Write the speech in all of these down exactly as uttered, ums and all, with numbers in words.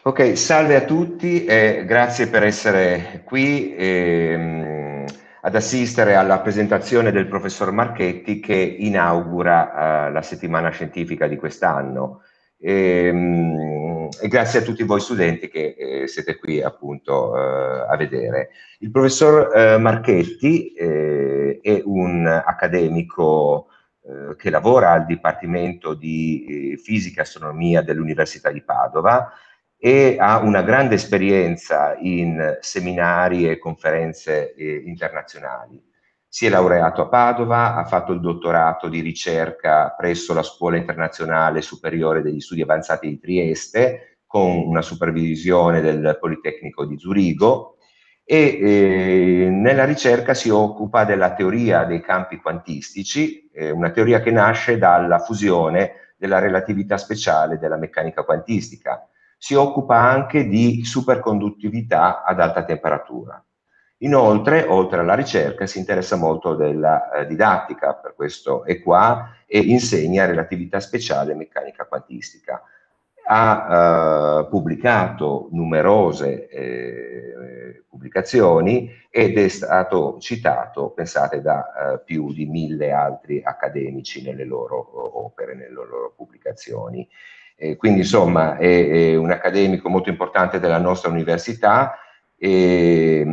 Ok, salve a tutti e grazie per essere qui ehm, ad assistere alla presentazione del professor Marchetti che inaugura eh, la settimana scientifica di quest'anno. E, e grazie a tutti voi studenti che eh, siete qui appunto eh, a vedere. Il professor eh, Marchetti eh, è un accademico eh, che lavora al Dipartimento di eh, Fisica e Astronomia dell'Università di Padova e ha una grande esperienza in seminari e conferenze eh, internazionali. Si è laureato a Padova, ha fatto il dottorato di ricerca presso la Scuola Internazionale Superiore degli Studi Avanzati di Trieste, con una supervisione del Politecnico di Zurigo, e eh, nella ricerca si occupa della teoria dei campi quantistici, eh, una teoria che nasce dalla fusione della relatività speciale e della meccanica quantistica. Si occupa anche di superconduttività ad alta temperatura. Inoltre, oltre alla ricerca, si interessa molto della eh, didattica, per questo è qua, e insegna relatività speciale e meccanica quantistica. Ha eh, pubblicato numerose eh, pubblicazioni ed è stato citato, pensate, da eh, più di mille altri accademici nelle loro opere, nelle loro pubblicazioni. Eh, quindi insomma è, è un accademico molto importante della nostra università e,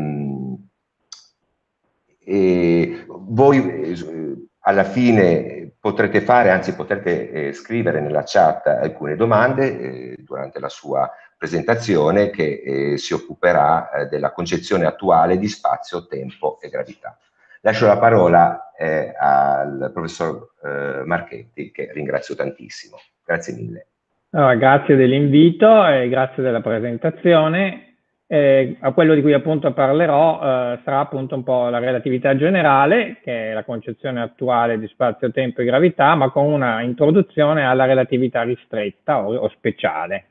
e voi eh, alla fine potrete fare, anzi potrete eh, scrivere nella chat alcune domande eh, durante la sua presentazione che eh, si occuperà eh, della concezione attuale di spazio, tempo e gravità. Lascio la parola eh, al professor eh, Marchetti, che ringrazio tantissimo. Grazie mille. Allora, grazie dell'invito e grazie della presentazione. Eh, a quello di cui appunto parlerò eh, sarà appunto un po' la relatività generale, che è la concezione attuale di spazio, tempo e gravità, ma con una introduzione alla relatività ristretta o, o speciale.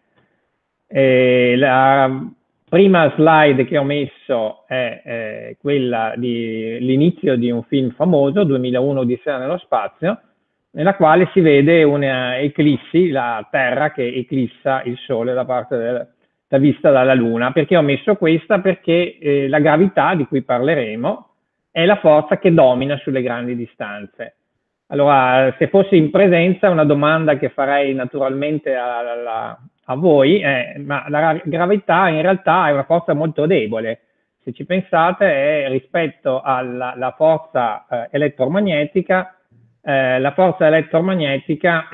E la prima slide che ho messo è eh, quella dell'inizio di un film famoso, duemilauno Odissea nello spazio, nella quale si vede una eclissi, la Terra che eclissa il Sole da parte del, da vista dalla Luna. Perché ho messo questa? Perché eh, la gravità di cui parleremo è la forza che domina sulle grandi distanze. Allora, se fossi in presenza, una domanda che farei naturalmente a, a, a voi è: ma la gravità in realtà è una forza molto debole. Se ci pensate, è rispetto alla, alla forza eh, elettromagnetica, eh, la forza elettromagnetica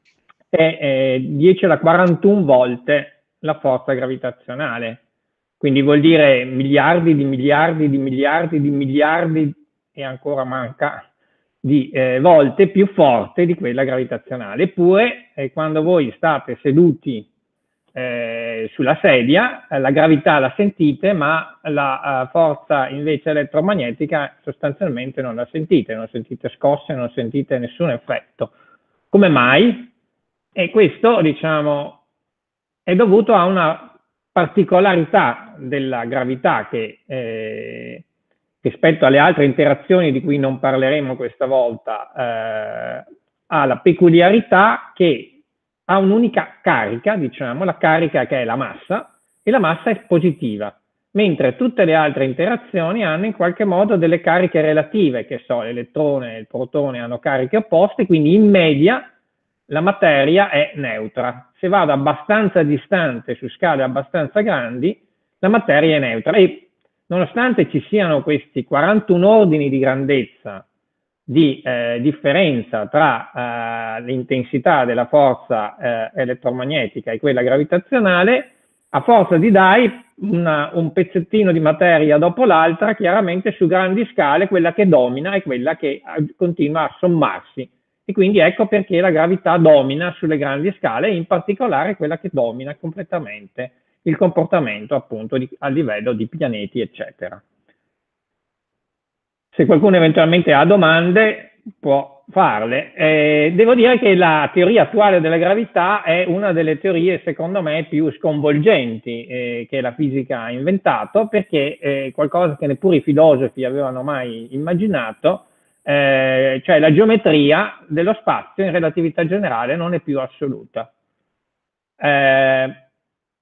è eh, dieci alla quarantuno volte la forza gravitazionale. Quindi vuol dire miliardi di miliardi di miliardi di miliardi e ancora manca di eh, volte più forte di quella gravitazionale. Eppure, eh, quando voi state seduti eh, sulla sedia, eh, la gravità la sentite, ma la uh, forza invece elettromagnetica sostanzialmente non la sentite, non sentite scosse, non sentite nessun effetto. Come mai? E questo, diciamo, è dovuto a una particolarità della gravità che eh, rispetto alle altre interazioni di cui non parleremo questa volta, eh, ha la peculiarità che ha un'unica carica, diciamo, la carica che è la massa, e la massa è positiva, mentre tutte le altre interazioni hanno in qualche modo delle cariche relative, che so, l'elettrone e il protone hanno cariche opposte, quindi in media la materia è neutra. Se vado abbastanza distante su scale abbastanza grandi, la materia è neutra. E nonostante ci siano questi quarantuno ordini di grandezza di eh, differenza tra eh, l'intensità della forza eh, elettromagnetica e quella gravitazionale, a forza di dare una, un pezzettino di materia dopo l'altra, chiaramente su grandi scale quella che domina è quella che continua a sommarsi. E quindi ecco perché la gravità domina sulle grandi scale, e in particolare quella che domina completamente il comportamento appunto di, a livello di pianeti, eccetera. Se qualcuno eventualmente ha domande può farle. Eh, devo dire che la teoria attuale della gravità è una delle teorie secondo me più sconvolgenti eh, che la fisica ha inventato, perché è qualcosa che neppure i filosofi avevano mai immaginato. Eh, cioè la geometria dello spazio in relatività generale non è più assoluta. Eh,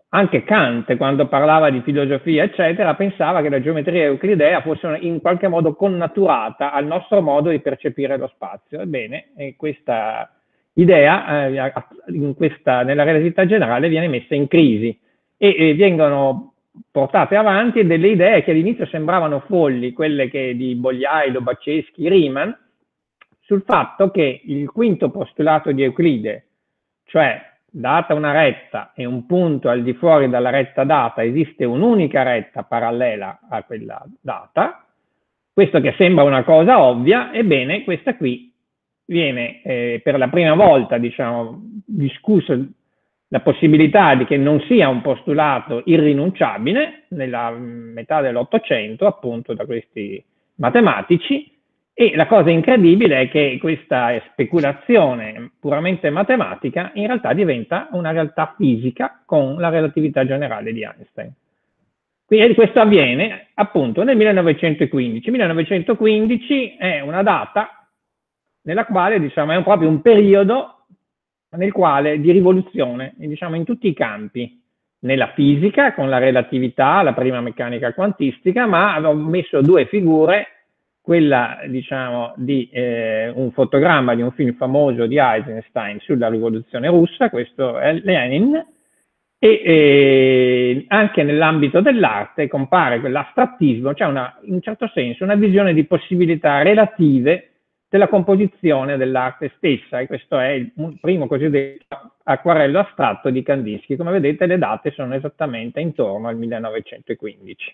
anche Kant, quando parlava di filosofia, eccetera, pensava che la geometria euclidea fosse in qualche modo connaturata al nostro modo di percepire lo spazio. Ebbene, questa idea eh, in questa, nella relatività generale viene messa in crisi e, e vengono portate avanti delle idee che all'inizio sembravano folli, quelle che di Bolyai, Lobachevsky, Riemann, sul fatto che il quinto postulato di Euclide, cioè data una retta e un punto al di fuori dalla retta data, esiste un'unica retta parallela a quella data, questo che sembra una cosa ovvia, ebbene questa qui viene eh, per la prima volta, diciamo, discusso la possibilità di che non sia un postulato irrinunciabile nella metà dell'Ottocento, appunto da questi matematici, e la cosa incredibile è che questa speculazione puramente matematica in realtà diventa una realtà fisica con la relatività generale di Einstein. Quindi questo avviene appunto nel millenovecentoquindici. millenovecentoquindici è una data nella quale, diciamo, è proprio un periodo nel quale di rivoluzione, diciamo, in tutti i campi, nella fisica con la relatività, la prima meccanica quantistica, ma ho messo due figure, quella, diciamo, di eh, un fotogramma di un film famoso di Eisenstein sulla rivoluzione russa, questo è Lenin, e eh, anche nell'ambito dell'arte compare quell'astrattismo, cioè una, in un certo senso una visione di possibilità relative della composizione dell'arte stessa, e questo è il primo cosiddetto acquarello astratto di Kandinsky. Come vedete le date sono esattamente intorno al millenovecentoquindici.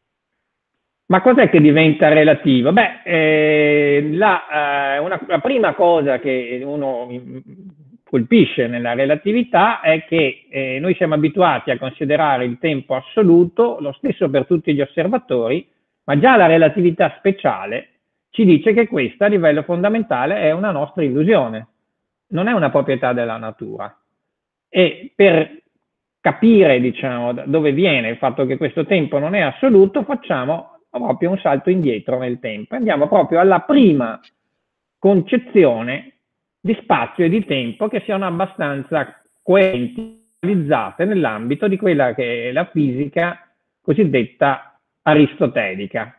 Ma cos'è che diventa relativo? Beh, eh, la, eh, una, la prima cosa che uno colpisce nella relatività è che eh, noi siamo abituati a considerare il tempo assoluto, lo stesso per tutti gli osservatori, ma già la relatività speciale ci dice che questa a livello fondamentale è una nostra illusione, non è una proprietà della natura. E per capire, diciamo, da dove viene il fatto che questo tempo non è assoluto, facciamo proprio un salto indietro nel tempo. Andiamo proprio alla prima concezione di spazio e di tempo che siano abbastanza coerenti, realizzate nell'ambito di quella che è la fisica cosiddetta aristotelica.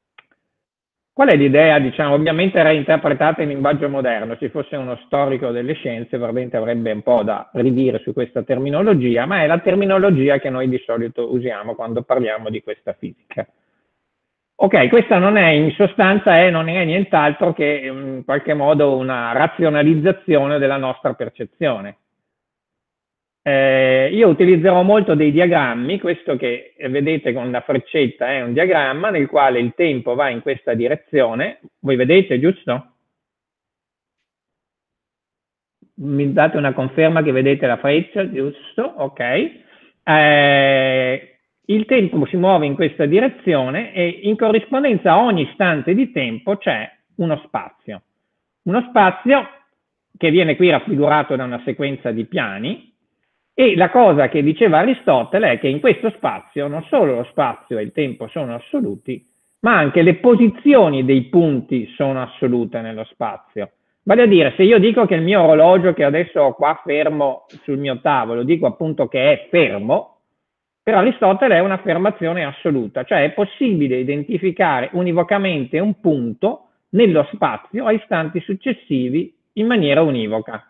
Qual è l'idea, diciamo, ovviamente reinterpretata in linguaggio moderno? Se fosse uno storico delle scienze probabilmente avrebbe un po' da ridire su questa terminologia, ma è la terminologia che noi di solito usiamo quando parliamo di questa fisica. Ok, questa non è, in sostanza, è, non è nient'altro che in qualche modo una razionalizzazione della nostra percezione. Eh, io utilizzerò molto dei diagrammi, questo che vedete con la freccetta è un diagramma nel quale il tempo va in questa direzione, voi vedete, giusto? Mi date una conferma che vedete la freccia, giusto? Ok. Eh, il tempo si muove in questa direzione e in corrispondenza a ogni istante di tempo c'è uno spazio. Uno spazio che viene qui raffigurato da una sequenza di piani. E la cosa che diceva Aristotele è che in questo spazio non solo lo spazio e il tempo sono assoluti, ma anche le posizioni dei punti sono assolute nello spazio. Vale a dire, se io dico che il mio orologio che adesso ho qua fermo sul mio tavolo, dico appunto che è fermo, per Aristotele è un'affermazione assoluta, cioè è possibile identificare univocamente un punto nello spazio a istanti successivi in maniera univoca.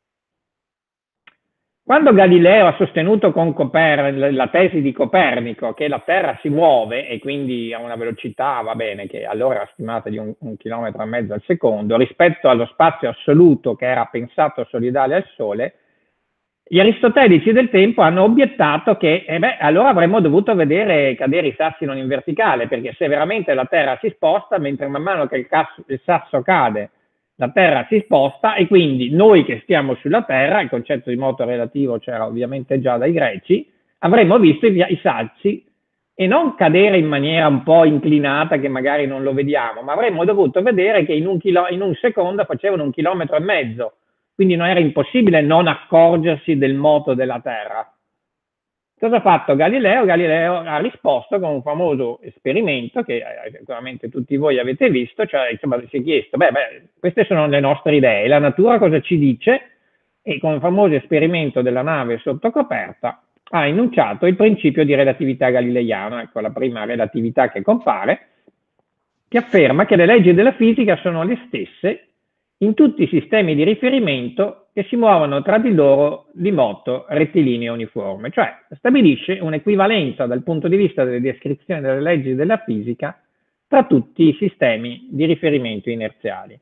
Quando Galileo ha sostenuto con Copernico, la tesi di Copernico, che la Terra si muove e quindi a una velocità, va bene, che allora era stimata di un, un chilometro e mezzo al secondo, rispetto allo spazio assoluto che era pensato solidale al Sole, gli aristotelici del tempo hanno obiettato che, eh beh, allora avremmo dovuto vedere cadere i sassi non in verticale, perché se veramente la Terra si sposta, mentre man mano che il, casso, il sasso cade, la Terra si sposta e quindi noi che stiamo sulla Terra, il concetto di moto relativo c'era ovviamente già dai greci, avremmo visto i, i sassi e non cadere in maniera un po' inclinata che magari non lo vediamo, ma avremmo dovuto vedere che in un, chilo, in un secondo facevano un chilometro e mezzo, quindi non era impossibile non accorgersi del moto della Terra. Cosa ha fatto Galileo? Galileo ha risposto con un famoso esperimento che sicuramente tutti voi avete visto, cioè insomma, si è chiesto, beh, beh, queste sono le nostre idee, la natura cosa ci dice? E con il famoso esperimento della nave sotto coperta ha enunciato il principio di relatività galileiana, ecco la prima relatività che compare, che afferma che le leggi della fisica sono le stesse in tutti i sistemi di riferimento che si muovono tra di loro di moto rettilineo uniforme, cioè stabilisce un'equivalenza dal punto di vista delle descrizioni delle leggi della fisica tra tutti i sistemi di riferimento inerziali.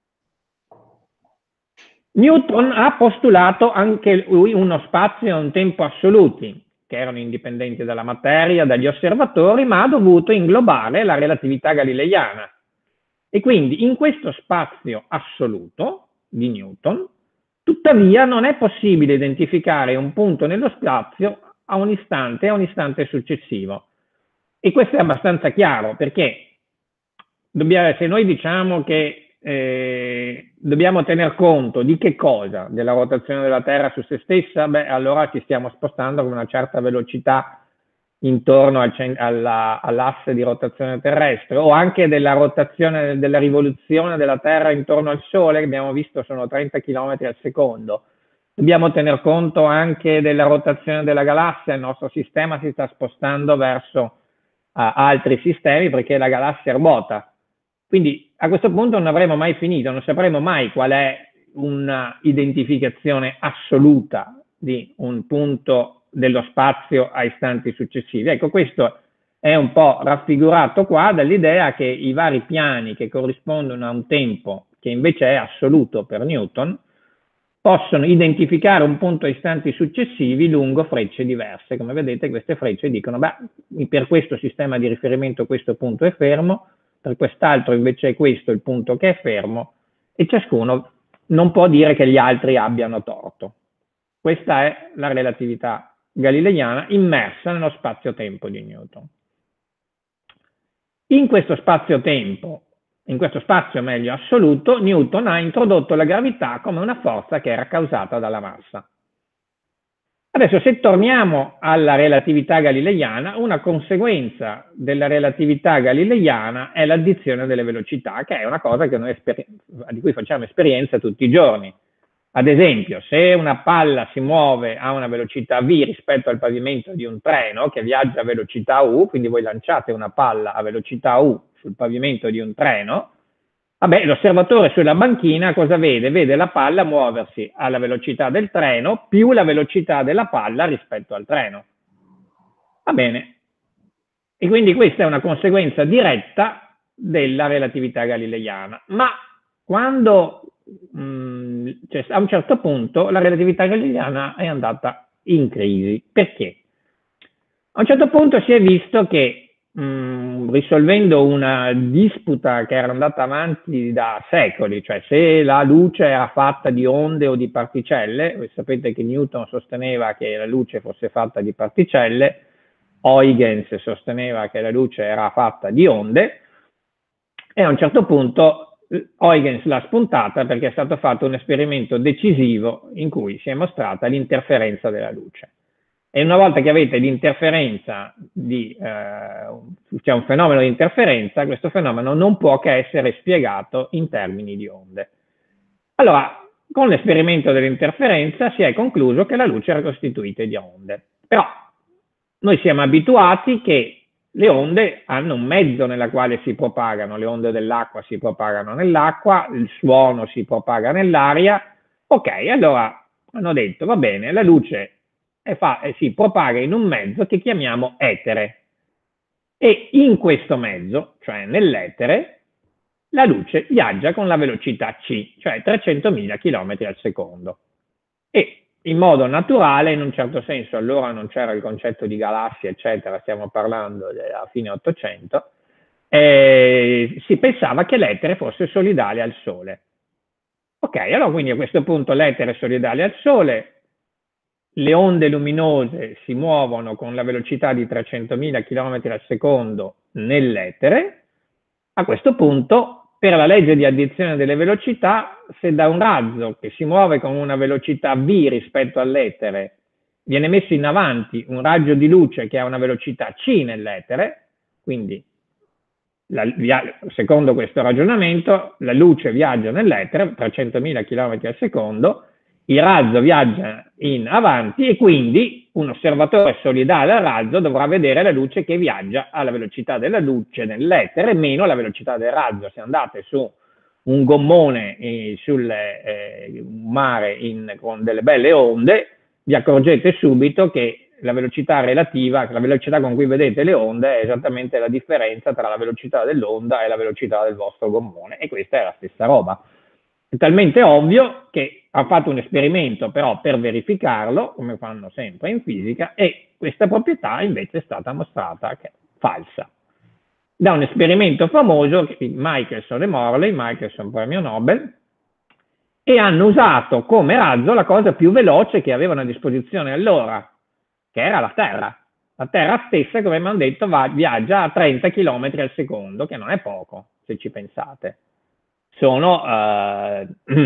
Newton ha postulato anche lui uno spazio e un tempo assoluti, che erano indipendenti dalla materia, dagli osservatori, ma ha dovuto inglobare la relatività galileiana. E quindi in questo spazio assoluto di Newton, tuttavia non è possibile identificare un punto nello spazio a un istante e a un istante successivo. E questo è abbastanza chiaro, perché dobbiamo, se noi diciamo che eh, dobbiamo tener conto di che cosa? Della rotazione della Terra su se stessa, beh, allora ci stiamo spostando con una certa velocità intorno al, all'asse di rotazione terrestre, o anche della rotazione, della rivoluzione della Terra intorno al Sole, che abbiamo visto sono trenta chilometri al secondo. Dobbiamo tener conto anche della rotazione della galassia, il nostro sistema si sta spostando verso uh, altri sistemi perché la galassia ruota. Quindi a questo punto non avremo mai finito, non sapremo mai qual è una identificazione assoluta di un punto dello spazio a istanti successivi. Ecco, questo è un po' raffigurato qua dall'idea che i vari piani che corrispondono a un tempo che invece è assoluto per Newton possono identificare un punto a istanti successivi lungo frecce diverse. Come vedete, queste frecce dicono, beh, per questo sistema di riferimento questo punto è fermo, per quest'altro invece è questo il punto che è fermo, e ciascuno non può dire che gli altri abbiano torto. Questa è la relatività galileiana immersa nello spazio-tempo di Newton. In questo spazio-tempo, in questo spazio meglio assoluto, Newton ha introdotto la gravità come una forza che era causata dalla massa. Adesso, se torniamo alla relatività galileiana, una conseguenza della relatività galileiana è l'addizione delle velocità, che è una cosa che noi di cui facciamo esperienza tutti i giorni. Ad esempio, se una palla si muove a una velocità v rispetto al pavimento di un treno che viaggia a velocità u, quindi voi lanciate una palla a velocità u sul pavimento di un treno, vabbè, l'osservatore sulla banchina cosa vede? Vede la palla muoversi alla velocità del treno più la velocità della palla rispetto al treno. Va bene. E quindi questa è una conseguenza diretta della relatività galileiana. Ma quando mh, cioè, a un certo punto la relatività galileiana è andata in crisi. Perché? A un certo punto si è visto che Mm, risolvendo una disputa che era andata avanti da secoli, cioè se la luce era fatta di onde o di particelle, voi sapete che Newton sosteneva che la luce fosse fatta di particelle, Huygens sosteneva che la luce era fatta di onde, e a un certo punto Huygens l'ha spuntata perché è stato fatto un esperimento decisivo in cui si è mostrata l'interferenza della luce. E una volta che avete l'interferenza, di, eh, c'è un fenomeno di interferenza, questo fenomeno non può che essere spiegato in termini di onde. Allora, con l'esperimento dell'interferenza si è concluso che la luce era costituita di onde. Però noi siamo abituati che le onde hanno un mezzo nella quale si propagano, le onde dell'acqua si propagano nell'acqua, il suono si propaga nell'aria. Ok, allora hanno detto, va bene, la luce E, fa, e si propaga in un mezzo che chiamiamo etere, e in questo mezzo, cioè nell'etere, la luce viaggia con la velocità c, cioè trecentomila chilometri al secondo, e in modo naturale, in un certo senso, allora non c'era il concetto di galassie eccetera, stiamo parlando della fine Ottocento, eh, si pensava che l'etere fosse solidale al Sole. Ok, allora quindi a questo punto l'etere è solidale al Sole, le onde luminose si muovono con la velocità di trecentomila chilometri al secondo nell'etere. A questo punto, per la legge di addizione delle velocità, se da un razzo che si muove con una velocità v rispetto all'etere viene messo in avanti un raggio di luce che ha una velocità c nell'etere, quindi la, secondo questo ragionamento la luce viaggia nell'etere trecentomila chilometri al secondo, il razzo viaggia in avanti e quindi un osservatore solidale al razzo dovrà vedere la luce che viaggia alla velocità della luce nell'etere meno la velocità del razzo. Se andate su un gommone eh, sul eh, mare in, con delle belle onde, vi accorgete subito che la velocità relativa, la velocità con cui vedete le onde è esattamente la differenza tra la velocità dell'onda e la velocità del vostro gommone, e questa è la stessa roba. È talmente ovvio che ha fatto un esperimento però per verificarlo, come fanno sempre in fisica, e questa proprietà invece è stata mostrata che è falsa. Da un esperimento famoso di Michelson e Morley, Michelson premio Nobel, e hanno usato come razzo la cosa più veloce che avevano a disposizione allora, che era la Terra. La Terra stessa, come abbiamo detto, va, viaggia a trenta chilometri al secondo, che non è poco, se ci pensate. Sono, eh,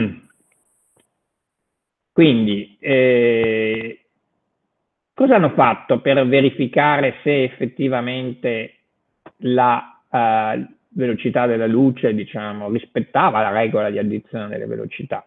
quindi, eh, cosa hanno fatto per verificare se effettivamente la eh, velocità della luce, diciamo, rispettava la regola di addizione delle velocità?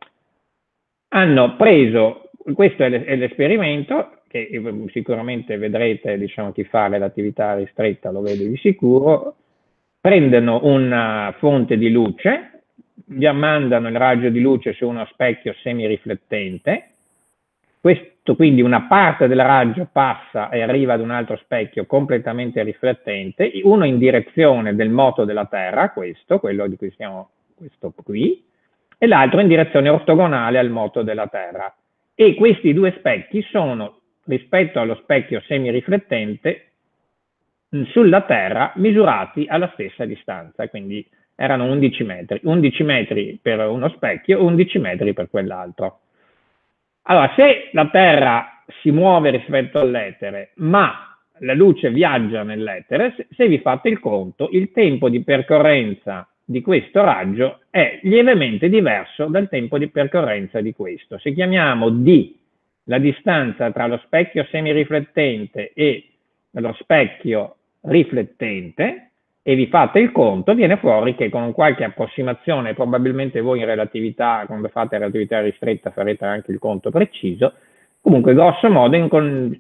Hanno preso, questo è l'esperimento, che sicuramente vedrete, diciamo, chi fa relatività ristretta lo vede di sicuro. Prendono una fonte di luce, mandano il raggio di luce su uno specchio semiriflettente, questo, quindi una parte del raggio passa e arriva ad un altro specchio completamente riflettente, uno in direzione del moto della Terra, questo, quello di cui stiamo, questo qui, e l'altro in direzione ortogonale al moto della Terra. E questi due specchi sono, rispetto allo specchio semiriflettente, sulla Terra misurati alla stessa distanza, quindi erano undici metri, undici metri per uno specchio, undici metri per quell'altro. Allora, se la Terra si muove rispetto all'etere, ma la luce viaggia nell'etere, se, se vi fate il conto, il tempo di percorrenza di questo raggio è lievemente diverso dal tempo di percorrenza di questo. Se chiamiamo D la distanza tra lo specchio semiriflettente e lo specchio riflettente, e vi fate il conto, viene fuori che con qualche approssimazione, probabilmente voi in relatività, quando fate relatività ristretta farete anche il conto preciso, comunque grosso modo in con,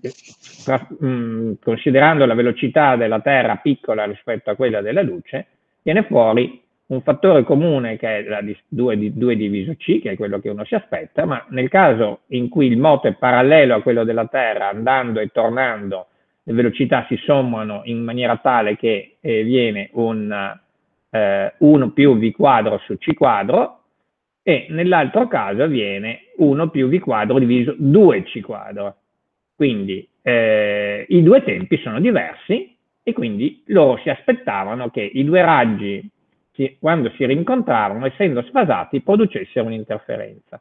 mh, considerando la velocità della Terra piccola rispetto a quella della luce, viene fuori un fattore comune che è la due diviso c, che è quello che uno si aspetta, ma nel caso in cui il moto è parallelo a quello della Terra, andando e tornando, le velocità si sommano in maniera tale che eh, viene un eh, uno più v quadro su c quadro, e nell'altro caso viene uno più v quadro diviso due c quadro. Quindi eh, i due tempi sono diversi e quindi loro si aspettavano che i due raggi, si, quando si rincontravano, essendo sfasati, producessero un'interferenza.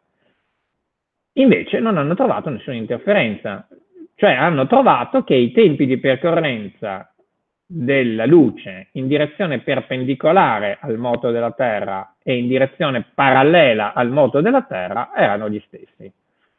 Invece non hanno trovato nessuna interferenza. Cioè hanno trovato che i tempi di percorrenza della luce in direzione perpendicolare al moto della Terra e in direzione parallela al moto della Terra erano gli stessi.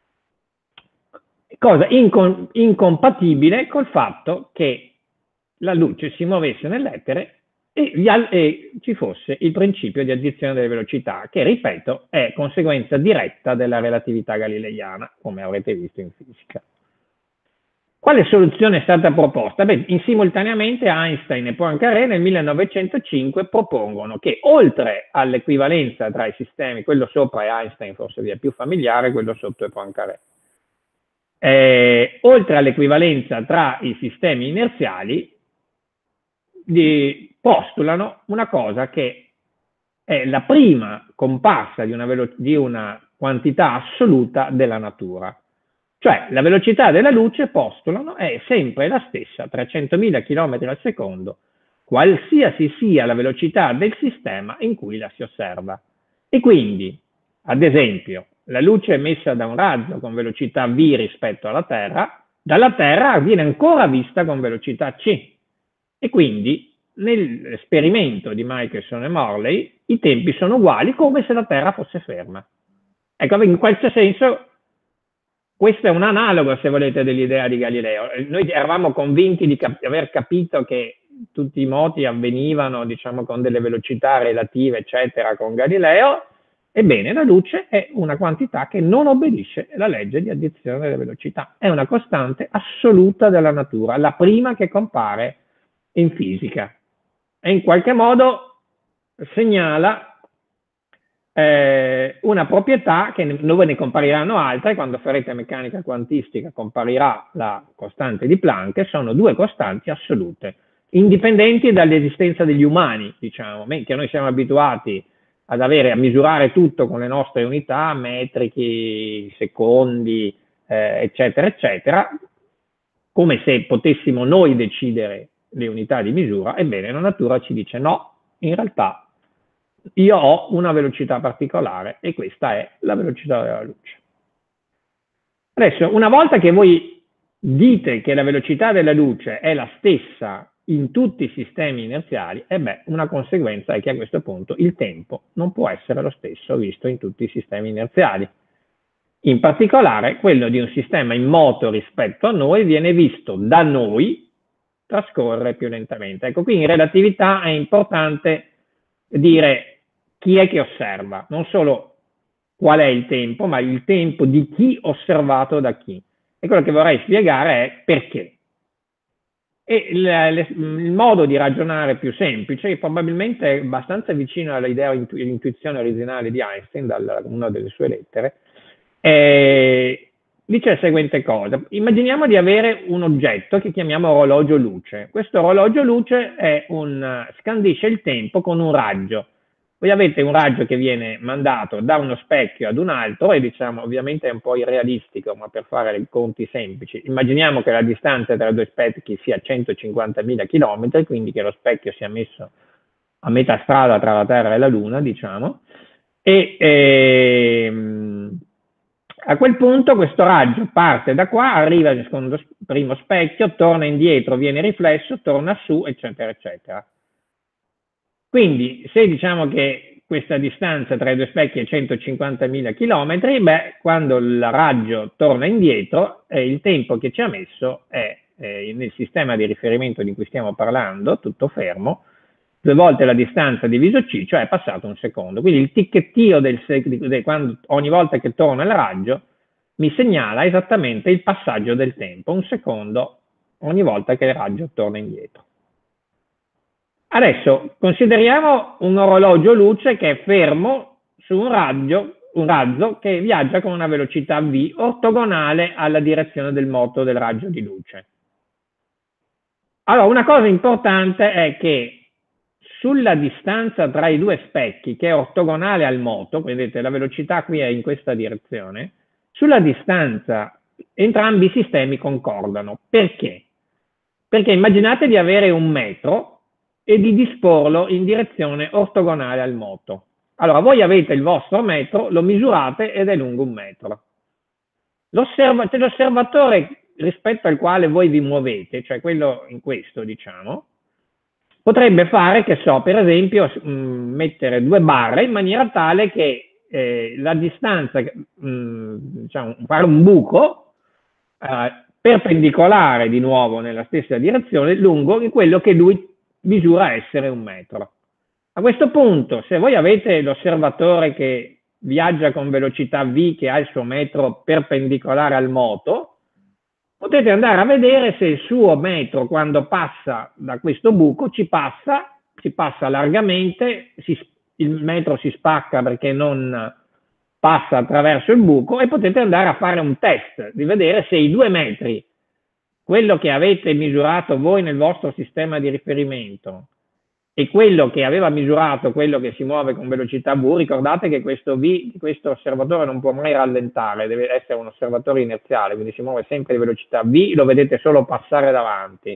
Cosa incom- incompatibile col fatto che la luce si muovesse nell'etere e, e ci fosse il principio di addizione delle velocità, che, ripeto, è conseguenza diretta della relatività galileiana, come avrete visto in fisica. Quale soluzione è stata proposta? Beh, in simultaneamente Einstein e Poincaré nel millenovecentocinque propongono che, oltre all'equivalenza tra i sistemi, quello sopra è Einstein, forse vi è più familiare, quello sotto è Poincaré, eh, oltre all'equivalenza tra i sistemi inerziali, di, postulano una cosa che è la prima comparsa di una, di una quantità assoluta della natura. Cioè la velocità della luce, postulano, è sempre la stessa, trecentomila chilometri al secondo, qualsiasi sia la velocità del sistema in cui la si osserva. E quindi, ad esempio, la luce emessa da un razzo con velocità v rispetto alla Terra, dalla Terra viene ancora vista con velocità c. E quindi, nell'esperimento di Michelson e Morley, i tempi sono uguali come se la Terra fosse ferma. Ecco, in questo senso, questo è un analogo, se volete, dell'idea di Galileo. Noi eravamo convinti di cap- aver capito che tutti i moti avvenivano, diciamo, con delle velocità relative, eccetera, con Galileo. Ebbene, la luce è una quantità che non obbedisce alla legge di addizione delle velocità, è una costante assoluta della natura, la prima che compare in fisica e in qualche modo segnala eh, una proprietà che dove ne compariranno altre. Quando farete meccanica quantistica comparirà la costante di Planck, sono due costanti assolute, indipendenti dall'esistenza degli umani, diciamo, mentre noi siamo abituati ad avere, a misurare tutto con le nostre unità, metriche, secondi, eh, eccetera, eccetera, come se potessimo noi decidere le unità di misura. Ebbene, la natura ci dice no, in realtà io ho una velocità particolare e questa è la velocità della luce. Adesso, una volta che voi dite che la velocità della luce è la stessa in tutti i sistemi inerziali, e beh, una conseguenza è che a questo punto il tempo non può essere lo stesso visto in tutti i sistemi inerziali. In particolare, quello di un sistema in moto rispetto a noi viene visto da noi trascorre più lentamente. Ecco, qui in relatività è importante dire chi è che osserva, non solo qual è il tempo, ma il tempo di chi osservato da chi. E quello che vorrei spiegare è perché. E il, il modo di ragionare più semplice, che probabilmente è abbastanza vicino all'idea, all'intuizione originale di Einstein, da una delle sue lettere, eh, dice la seguente cosa. Immaginiamo di avere un oggetto che chiamiamo orologio luce. Questo orologio luce è un, scandisce il tempo con un raggio. Voi avete un raggio che viene mandato da uno specchio ad un altro e diciamo, ovviamente è un po' irrealistico, ma per fare i conti semplici, immaginiamo che la distanza tra due specchi sia centocinquantamila chilometri, quindi che lo specchio sia messo a metà strada tra la Terra e la Luna, diciamo, e ehm, a quel punto questo raggio parte da qua, arriva al secondo, primo specchio, torna indietro, viene riflesso, torna su, eccetera, eccetera. Quindi, se diciamo che questa distanza tra i due specchi è centocinquantamila chilometri, beh, quando il raggio torna indietro, eh, il tempo che ci ha messo è, eh, nel sistema di riferimento di cui stiamo parlando, tutto fermo, due volte la distanza diviso c, cioè è passato un secondo. Quindi il ticchettio del, del quando, ogni volta che torna il raggio mi segnala esattamente il passaggio del tempo, un secondo ogni volta che il raggio torna indietro. Adesso consideriamo un orologio luce che è fermo su un raggio, un razzo che viaggia con una velocità v ortogonale alla direzione del moto del raggio di luce. Allora, una cosa importante è che sulla distanza tra i due specchi, che è ortogonale al moto, vedete la velocità qui è in questa direzione, sulla distanza entrambi i sistemi concordano. Perché? Perché immaginate di avere un metro e di disporlo in direzione ortogonale al moto. Allora, voi avete il vostro metro, lo misurate ed è lungo un metro. L'osservatore rispetto al quale voi vi muovete, cioè quello in questo, diciamo, potrebbe fare, che so, per esempio, mh, mettere due barre in maniera tale che eh, la distanza, mh, diciamo, fare un buco eh, perpendicolare di nuovo nella stessa direzione, lungo in quello che lui misura essere un metro. A questo punto, se voi avete l'osservatore che viaggia con velocità v, che ha il suo metro perpendicolare al moto, potete andare a vedere se il suo metro, quando passa da questo buco, ci passa, ci passa largamente, si, il metro si spacca perché non passa attraverso il buco, e potete andare a fare un test di vedere se i due metri, quello che avete misurato voi nel vostro sistema di riferimento e quello che aveva misurato quello che si muove con velocità v, ricordate che questo v, questo osservatore non può mai rallentare, deve essere un osservatore inerziale, quindi si muove sempre di velocità v, lo vedete solo passare davanti.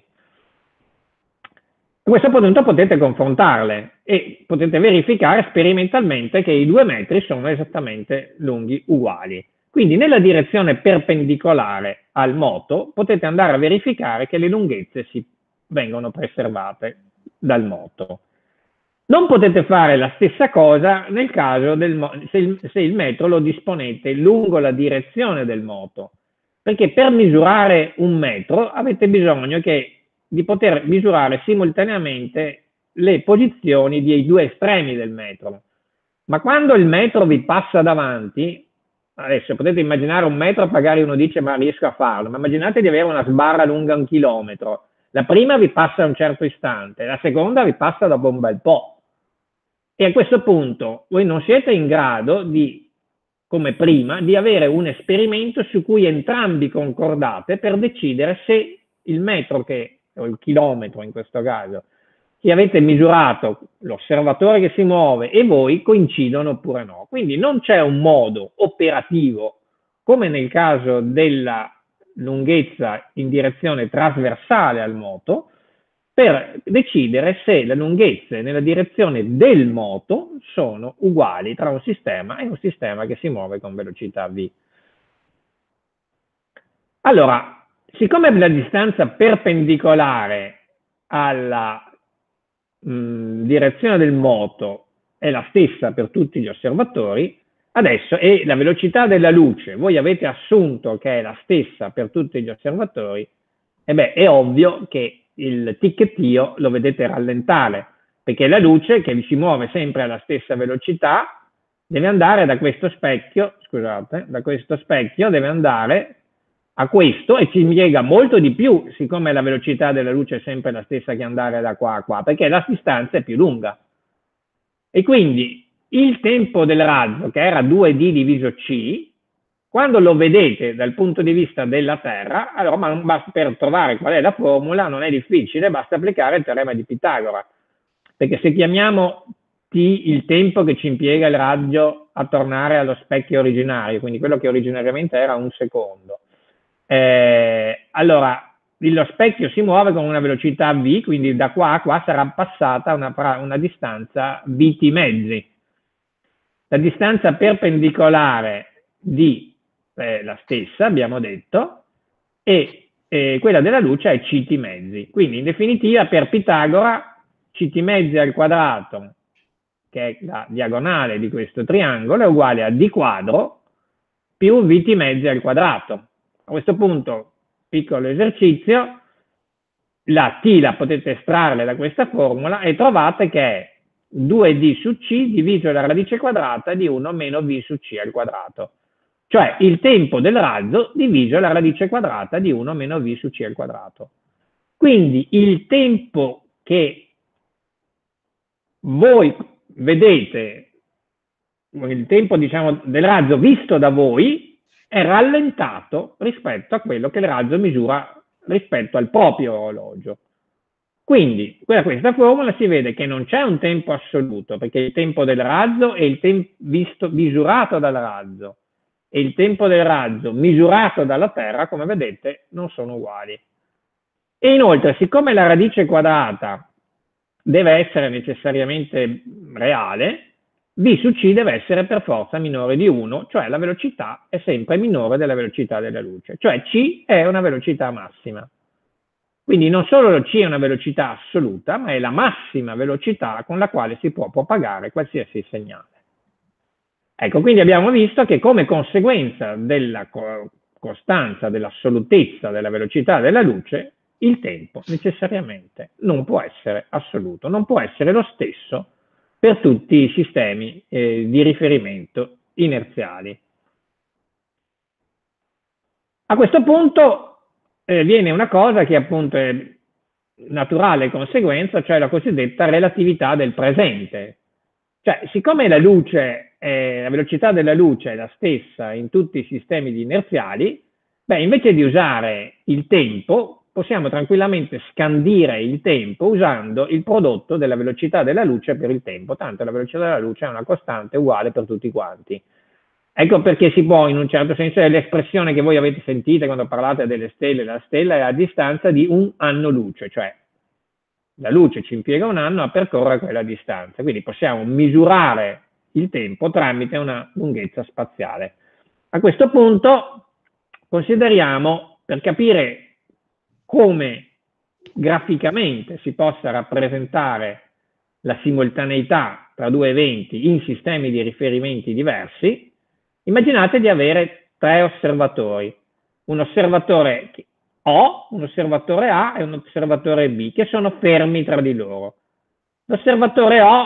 A questo punto potete confrontarle e potete verificare sperimentalmente che i due metri sono esattamente lunghi uguali. Quindi nella direzione perpendicolare al moto potete andare a verificare che le lunghezze si vengono preservate dal moto. Non potete fare la stessa cosa nel caso del se il, se il metro lo disponete lungo la direzione del moto, perché per misurare un metro avete bisogno che, di poter misurare simultaneamente le posizioni dei due estremi del metro. Ma quando il metro vi passa davanti, adesso potete immaginare un metro, magari uno dice ma riesco a farlo, ma immaginate di avere una sbarra lunga un chilometro. La prima vi passa a un certo istante, la seconda vi passa dopo un bel po'. E a questo punto voi non siete in grado di, come prima, di avere un esperimento su cui entrambi concordate per decidere se il metro che, o il chilometro in questo caso, che avete misurato, l'osservatore che si muove e voi coincidono oppure no. Quindi non c'è un modo operativo, come nel caso della lunghezza in direzione trasversale al moto, per decidere se le lunghezze nella direzione del moto sono uguali tra un sistema e un sistema che si muove con velocità v. Allora, siccome la distanza perpendicolare alla mh, direzione del moto è la stessa per tutti gli osservatori, adesso, e la velocità della luce voi avete assunto che è la stessa per tutti gli osservatori, e beh, è ovvio che il ticchettio lo vedete rallentare, perché la luce che si muove sempre alla stessa velocità deve andare da questo specchio, scusate, da questo specchio deve andare a questo e ci impiega molto di più, siccome la velocità della luce è sempre la stessa che andare da qua a qua, perché la distanza è più lunga. E quindi il tempo del razzo, che era due d diviso c, quando lo vedete dal punto di vista della Terra, allora ma basta, per trovare qual è la formula non è difficile, basta applicare il teorema di Pitagora. Perché se chiamiamo t il tempo che ci impiega il raggio a tornare allo specchio originario, quindi quello che originariamente era un secondo, eh, allora lo specchio si muove con una velocità v, quindi da qua a qua sarà passata una, una distanza vt mezzi. La distanza perpendicolare d è la stessa, abbiamo detto, e eh, quella della luce è ct mezzi. Quindi in definitiva per Pitagora ct mezzi al quadrato, che è la diagonale di questo triangolo, è uguale a d quadro più vt mezzi al quadrato. A questo punto, piccolo esercizio, la t la potete estrarre da questa formula e trovate che è due d su c diviso la radice quadrata di uno meno v su c al quadrato. Cioè il tempo del razzo diviso la radice quadrata di uno meno v su c al quadrato. Quindi il tempo che voi vedete, il tempo diciamo del razzo visto da voi, è rallentato rispetto a quello che il razzo misura rispetto al proprio orologio. Quindi da questa formula si vede che non c'è un tempo assoluto, perché il tempo del razzo è il tempo visto, misurato dal razzo, e il tempo del razzo misurato dalla Terra, come vedete, non sono uguali. E inoltre, siccome la radice quadrata deve essere necessariamente reale, v su c deve essere per forza minore di uno, cioè la velocità è sempre minore della velocità della luce, cioè c è una velocità massima. Quindi non solo c è una velocità assoluta, ma è la massima velocità con la quale si può propagare qualsiasi segnale. Ecco, quindi abbiamo visto che come conseguenza della costanza, dell'assolutezza della velocità della luce, il tempo necessariamente non può essere assoluto, non può essere lo stesso per tutti i sistemi eh, di riferimento inerziali. A questo punto eh, viene una cosa che appunto è naturale conseguenza, cioè la cosiddetta relatività del presente. Cioè, siccome la luce, eh, la velocità della luce è la stessa in tutti i sistemi di inerziali, beh, invece di usare il tempo, possiamo tranquillamente scandire il tempo usando il prodotto della velocità della luce per il tempo, tanto la velocità della luce è una costante uguale per tutti quanti. Ecco perché si può, in un certo senso, è l'espressione che voi avete sentito quando parlate delle stelle, la stella è a distanza di un anno luce, cioè la luce ci impiega un anno a percorrere quella distanza, quindi possiamo misurare il tempo tramite una lunghezza spaziale. A questo punto consideriamo, per capire come graficamente si possa rappresentare la simultaneità tra due eventi in sistemi di riferimenti diversi, immaginate di avere tre osservatori, un osservatore O, un osservatore A e un osservatore B, che sono fermi tra di loro. L'osservatore O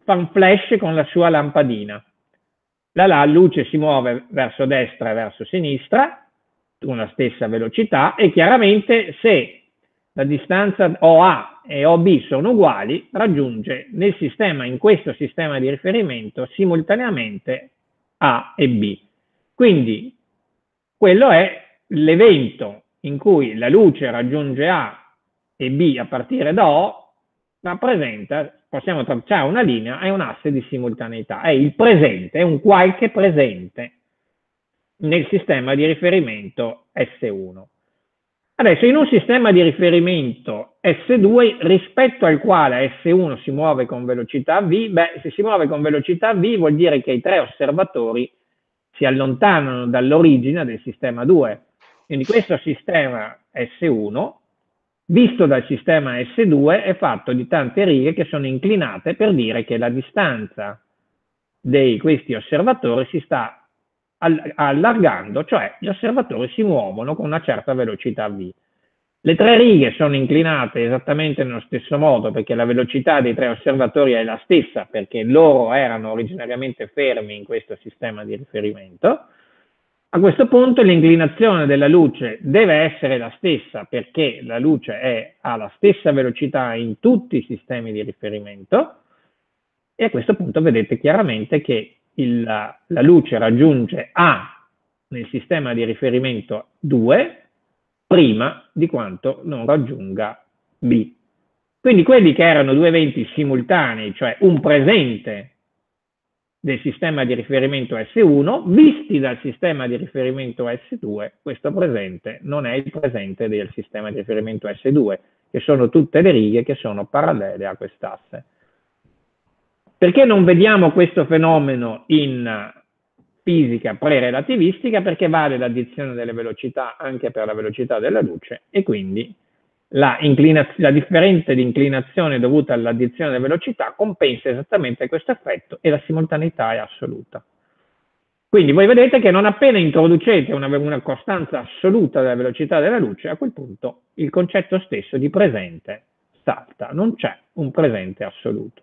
fa un flash con la sua lampadina. La, la luce si muove verso destra e verso sinistra con la stessa velocità e chiaramente se la distanza O A e O B sono uguali, raggiunge nel sistema, in questo sistema di riferimento, simultaneamente A e B. Quindi quello è l'evento in cui la luce raggiunge A e B a partire da O, rappresenta, possiamo tracciare una linea, è un asse di simultaneità, è il presente, è un qualche presente nel sistema di riferimento S uno. Adesso in un sistema di riferimento S due rispetto al quale S uno si muove con velocità V, beh, se si muove con velocità V vuol dire che i tre osservatori si allontanano dall'origine del sistema due. Quindi questo sistema S uno, visto dal sistema S due, è fatto di tante righe che sono inclinate per dire che la distanza di questi osservatori si sta allargando, cioè gli osservatori si muovono con una certa velocità V. Le tre righe sono inclinate esattamente nello stesso modo perché la velocità dei tre osservatori è la stessa perché loro erano originariamente fermi in questo sistema di riferimento. A questo punto l'inclinazione della luce deve essere la stessa perché la luce è, ha la stessa velocità in tutti i sistemi di riferimento e a questo punto vedete chiaramente che il, la luce raggiunge A nel sistema di riferimento due prima di quanto non raggiunga B. Quindi quelli che erano due eventi simultanei, cioè un presente del sistema di riferimento S uno, visti dal sistema di riferimento S due, questo presente non è il presente del sistema di riferimento S due, che sono tutte le righe che sono parallele a quest'asse. Perché non vediamo questo fenomeno in fisica pre-relativistica? Perché vale l'addizione delle velocità anche per la velocità della luce e quindi la, la differenza di inclinazione dovuta all'addizione delle velocità compensa esattamente questo effetto e la simultaneità è assoluta. Quindi voi vedete che non appena introducete una, una costanza assoluta della velocità della luce, a quel punto il concetto stesso di presente salta, non c'è un presente assoluto.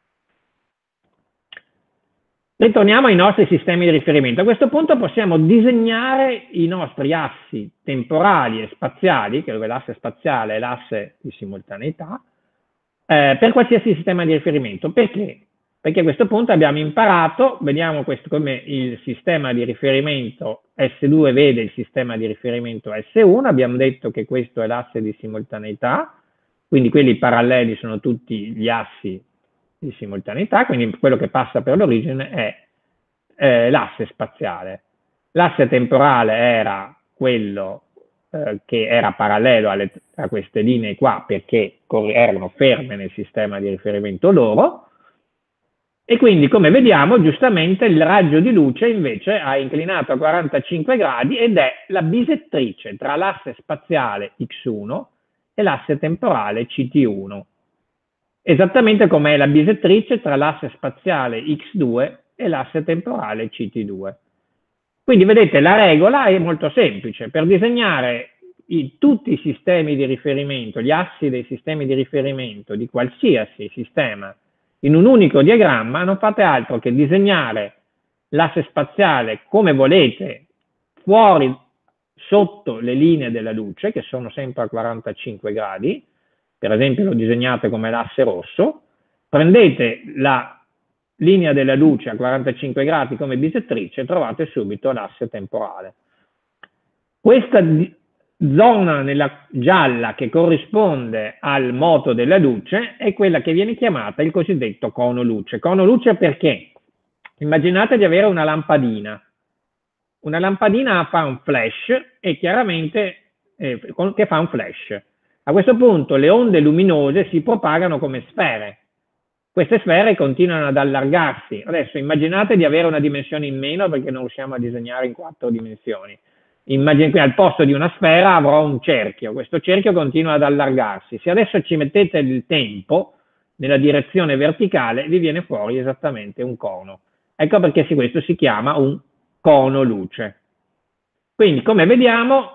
Ritorniamo ai nostri sistemi di riferimento. A questo punto possiamo disegnare i nostri assi temporali e spaziali, che dove l'asse spaziale è l'asse di simultaneità, eh, per qualsiasi sistema di riferimento. Perché? Perché a questo punto abbiamo imparato, vediamo questo come il sistema di riferimento S due vede il sistema di riferimento S uno, abbiamo detto che questo è l'asse di simultaneità, quindi quelli paralleli sono tutti gli assi di simultaneità, quindi quello che passa per l'origine è eh, l'asse spaziale. L'asse temporale era quello eh, che era parallelo alle, a queste linee qua perché erano ferme nel sistema di riferimento loro, e quindi come vediamo giustamente il raggio di luce invece ha inclinato a quarantacinque gradi ed è la bisettrice tra l'asse spaziale X uno e l'asse temporale C T uno. Esattamente come è la bisettrice tra l'asse spaziale X due e l'asse temporale C T due. Quindi vedete la regola è molto semplice. Per disegnare i, tutti i sistemi di riferimento, gli assi dei sistemi di riferimento di qualsiasi sistema in un unico diagramma, non fate altro che disegnare l'asse spaziale come volete, fuori, sotto le linee della luce, che sono sempre a quarantacinque gradi, per esempio lo disegnate come l'asse rosso, prendete la linea della luce a quarantacinque gradi come bisettrice e trovate subito l'asse temporale. Questa zona nella gialla che corrisponde al moto della luce è quella che viene chiamata il cosiddetto cono luce. Cono luce perché? Immaginate di avere una lampadina. Una lampadina fa un flash e chiaramente eh, che fa un flash. A questo punto le onde luminose si propagano come sfere. Queste sfere continuano ad allargarsi. Adesso immaginate di avere una dimensione in meno perché non riusciamo a disegnare in quattro dimensioni. Immaginate al posto di una sfera avrò un cerchio. Questo cerchio continua ad allargarsi. Se adesso ci mettete il tempo nella direzione verticale vi viene fuori esattamente un cono. Ecco perché questo si chiama un cono luce. Quindi come vediamo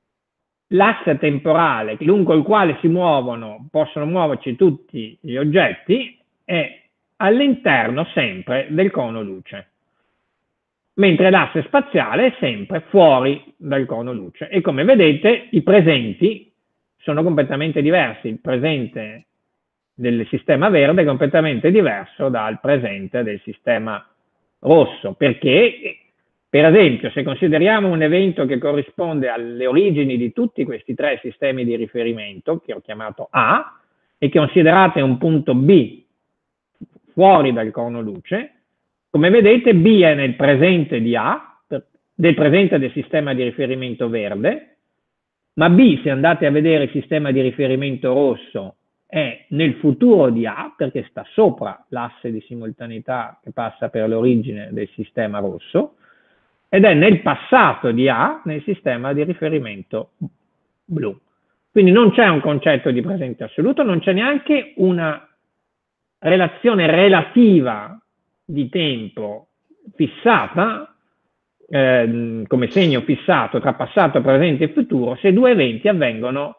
l'asse temporale lungo il quale si muovono, possono muoverci tutti gli oggetti è all'interno sempre del cono luce, mentre l'asse spaziale è sempre fuori dal cono luce. E come vedete i presenti sono completamente diversi. Il presente del sistema verde è completamente diverso dal presente del sistema rosso, perché, per esempio, se consideriamo un evento che corrisponde alle origini di tutti questi tre sistemi di riferimento, che ho chiamato A, e che considerate un punto B fuori dal cono luce, come vedete B è nel presente di A, del presente del sistema di riferimento verde, ma B, se andate a vedere il sistema di riferimento rosso, è nel futuro di A, perché sta sopra l'asse di simultaneità che passa per l'origine del sistema rosso, ed è nel passato di A nel sistema di riferimento blu. Quindi non c'è un concetto di presente assoluto, non c'è neanche una relazione relativa di tempo fissata, eh, come segno fissato tra passato, presente e futuro, se due eventi avvengono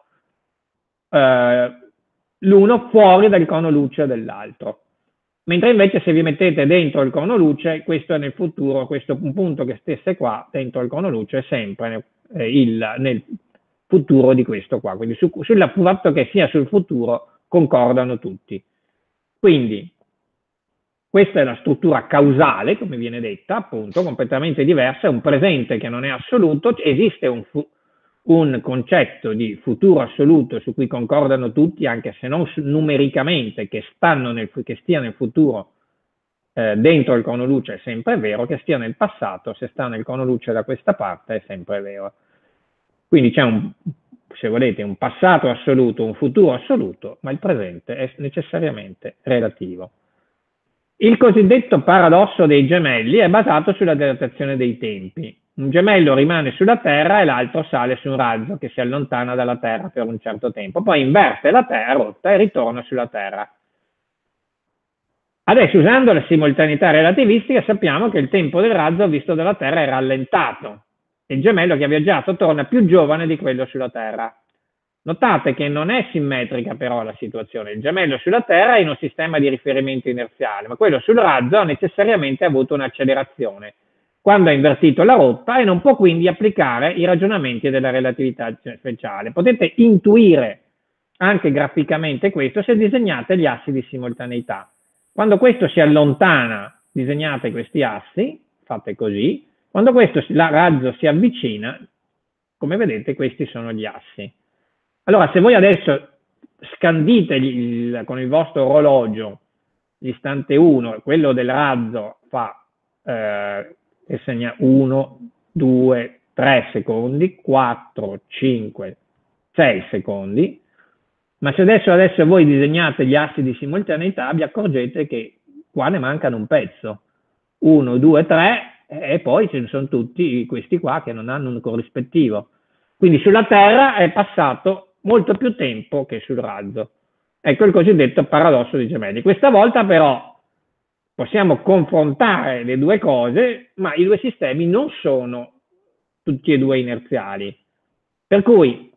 eh, l'uno fuori dal cono luce dell'altro. Mentre invece se vi mettete dentro il cono luce, questo è nel futuro, questo un punto che stesse qua dentro il cono luce è sempre nel, eh, il, nel futuro di questo qua. Quindi su, sul fatto che sia sul futuro concordano tutti. Quindi questa è la struttura causale, come viene detta, appunto, completamente diversa, è un presente che non è assoluto, esiste un, un concetto di futuro assoluto su cui concordano tutti, anche se non numericamente, che, stanno nel, che stia nel futuro eh, dentro il cono luce è sempre vero, che stia nel passato, se sta nel cono luce da questa parte è sempre vero. Quindi c'è un, se volete, un passato assoluto, un futuro assoluto, ma il presente è necessariamente relativo. Il cosiddetto paradosso dei gemelli è basato sulla dilatazione dei tempi. Un gemello rimane sulla Terra e l'altro sale su un razzo che si allontana dalla Terra per un certo tempo, poi inverte la terra, rotta e ritorna sulla Terra. Adesso, usando la simultaneità relativistica, sappiamo che il tempo del razzo visto dalla Terra è rallentato. Il gemello che ha viaggiato torna più giovane di quello sulla Terra. Notate che non è simmetrica però la situazione. Il gemello sulla Terra è in un sistema di riferimento inerziale, ma quello sul razzo ha necessariamente avuto un'accelerazione quando ha invertito la rotta e non può quindi applicare i ragionamenti della relatività speciale. Potete intuire anche graficamente questo se disegnate gli assi di simultaneità. Quando questo si allontana, disegnate questi assi, fate così. Quando questo il razzo si avvicina, come vedete questi sono gli assi. Allora, se voi adesso scandite il, con il vostro orologio l'istante uno, quello del razzo fa eh, e segna uno, due, tre secondi, quattro, cinque, sei secondi, ma se adesso, adesso voi disegnate gli assi di simultaneità vi accorgete che qua ne mancano un pezzo, uno, due, tre e poi ce ne sono tutti questi qua che non hanno un corrispettivo. Quindi sulla Terra è passato molto più tempo che sul razzo. Ecco il cosiddetto paradosso dei gemelli. Questa volta però possiamo confrontare le due cose, ma i due sistemi non sono tutti e due inerziali. Per cui,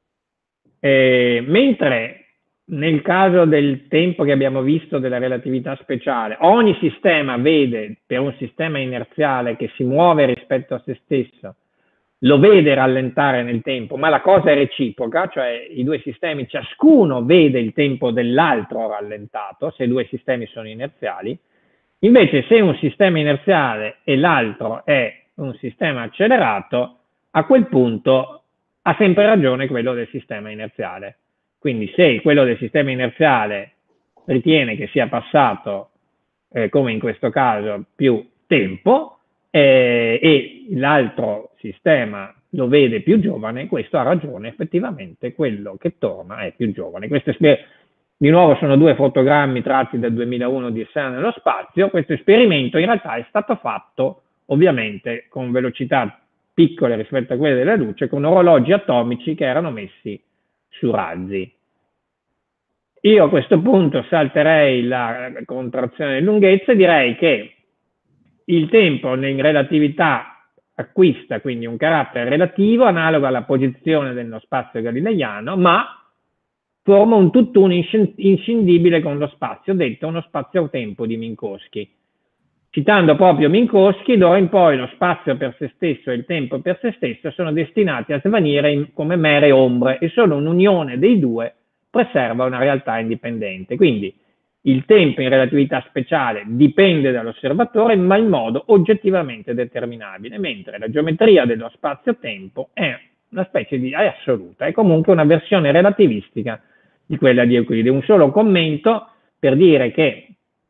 eh, mentre nel caso del tempo che abbiamo visto della relatività speciale, ogni sistema vede per un sistema inerziale che si muove rispetto a se stesso, lo vede rallentare nel tempo, ma la cosa è reciproca, cioè i due sistemi, ciascuno vede il tempo dell'altro rallentato, se i due sistemi sono inerziali. Invece se un sistema inerziale e l'altro è un sistema accelerato, a quel punto ha sempre ragione quello del sistema inerziale. Quindi se quello del sistema inerziale ritiene che sia passato, eh, come in questo caso, più tempo, Eh, e l'altro sistema lo vede più giovane, questo ha ragione, effettivamente quello che torna è più giovane. Queste, di nuovo sono due fotogrammi tratti dal duemilauno di Odissea nello spazio. Questo esperimento in realtà è stato fatto ovviamente con velocità piccole rispetto a quelle della luce, con orologi atomici che erano messi su razzi. Io a questo punto salterei la contrazione di lunghezza e direi che il tempo in relatività acquista quindi un carattere relativo analogo alla posizione dello spazio galileiano, ma forma un tutt'uno inscindibile con lo spazio, detto uno spazio-tempo di Minkowski. Citando proprio Minkowski, d'ora in poi lo spazio per se stesso e il tempo per se stesso sono destinati a svanire in, come mere ombre e solo un'unione dei due preserva una realtà indipendente. Quindi il tempo in relatività speciale dipende dall'osservatore, ma in modo oggettivamente determinabile, mentre la geometria dello spazio-tempo è una specie di è assoluta, è comunque una versione relativistica di quella di Euclide. Un solo commento per dire che,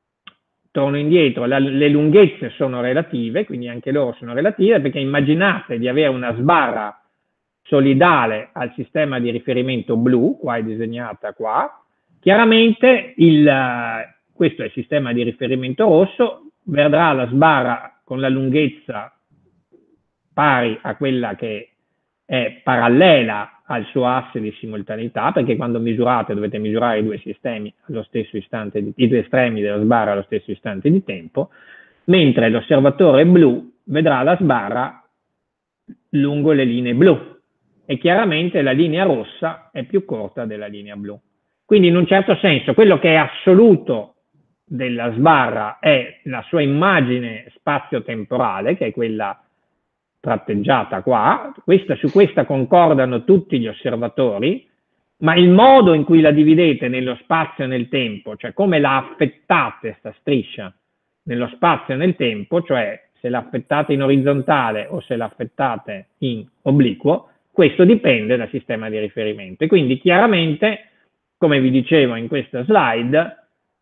torno indietro, la, le lunghezze sono relative, quindi anche loro sono relative, perché immaginate di avere una sbarra solidale al sistema di riferimento blu, qua è disegnata qua, chiaramente il, questo è il sistema di riferimento rosso, vedrà la sbarra con la lunghezza pari a quella che è parallela al suo asse di simultaneità, perché quando misurate dovete misurare i due sistemi allo stesso istante, di, i due estremi della sbarra allo stesso istante di tempo, mentre l'osservatore blu vedrà la sbarra lungo le linee blu e chiaramente la linea rossa è più corta della linea blu. Quindi in un certo senso quello che è assoluto della sbarra è la sua immagine spazio-temporale, che è quella tratteggiata qua, questa, su questa concordano tutti gli osservatori, ma il modo in cui la dividete nello spazio e nel tempo, cioè come la affettate questa striscia nello spazio e nel tempo, cioè se la affettate in orizzontale o se la affettate in obliquo, questo dipende dal sistema di riferimento. E quindi chiaramente, come vi dicevo in questa slide,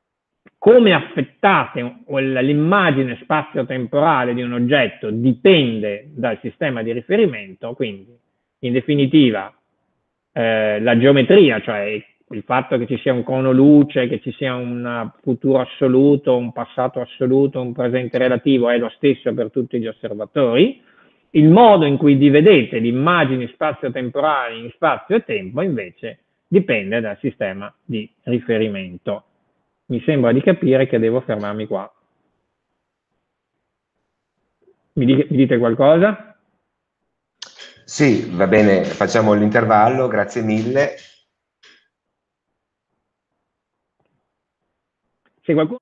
come affettate l'immagine spazio-temporale di un oggetto dipende dal sistema di riferimento, quindi in definitiva eh, la geometria, cioè il fatto che ci sia un cono luce, che ci sia un futuro assoluto, un passato assoluto, un presente relativo è lo stesso per tutti gli osservatori. Il modo in cui dividete le immagini spazio-temporali in spazio e tempo invece dipende dal sistema di riferimento. Mi sembra di capire che devo fermarmi qua. Mi dite, mi dite qualcosa? Sì, va bene, facciamo l'intervallo, grazie mille. Se qualcuno...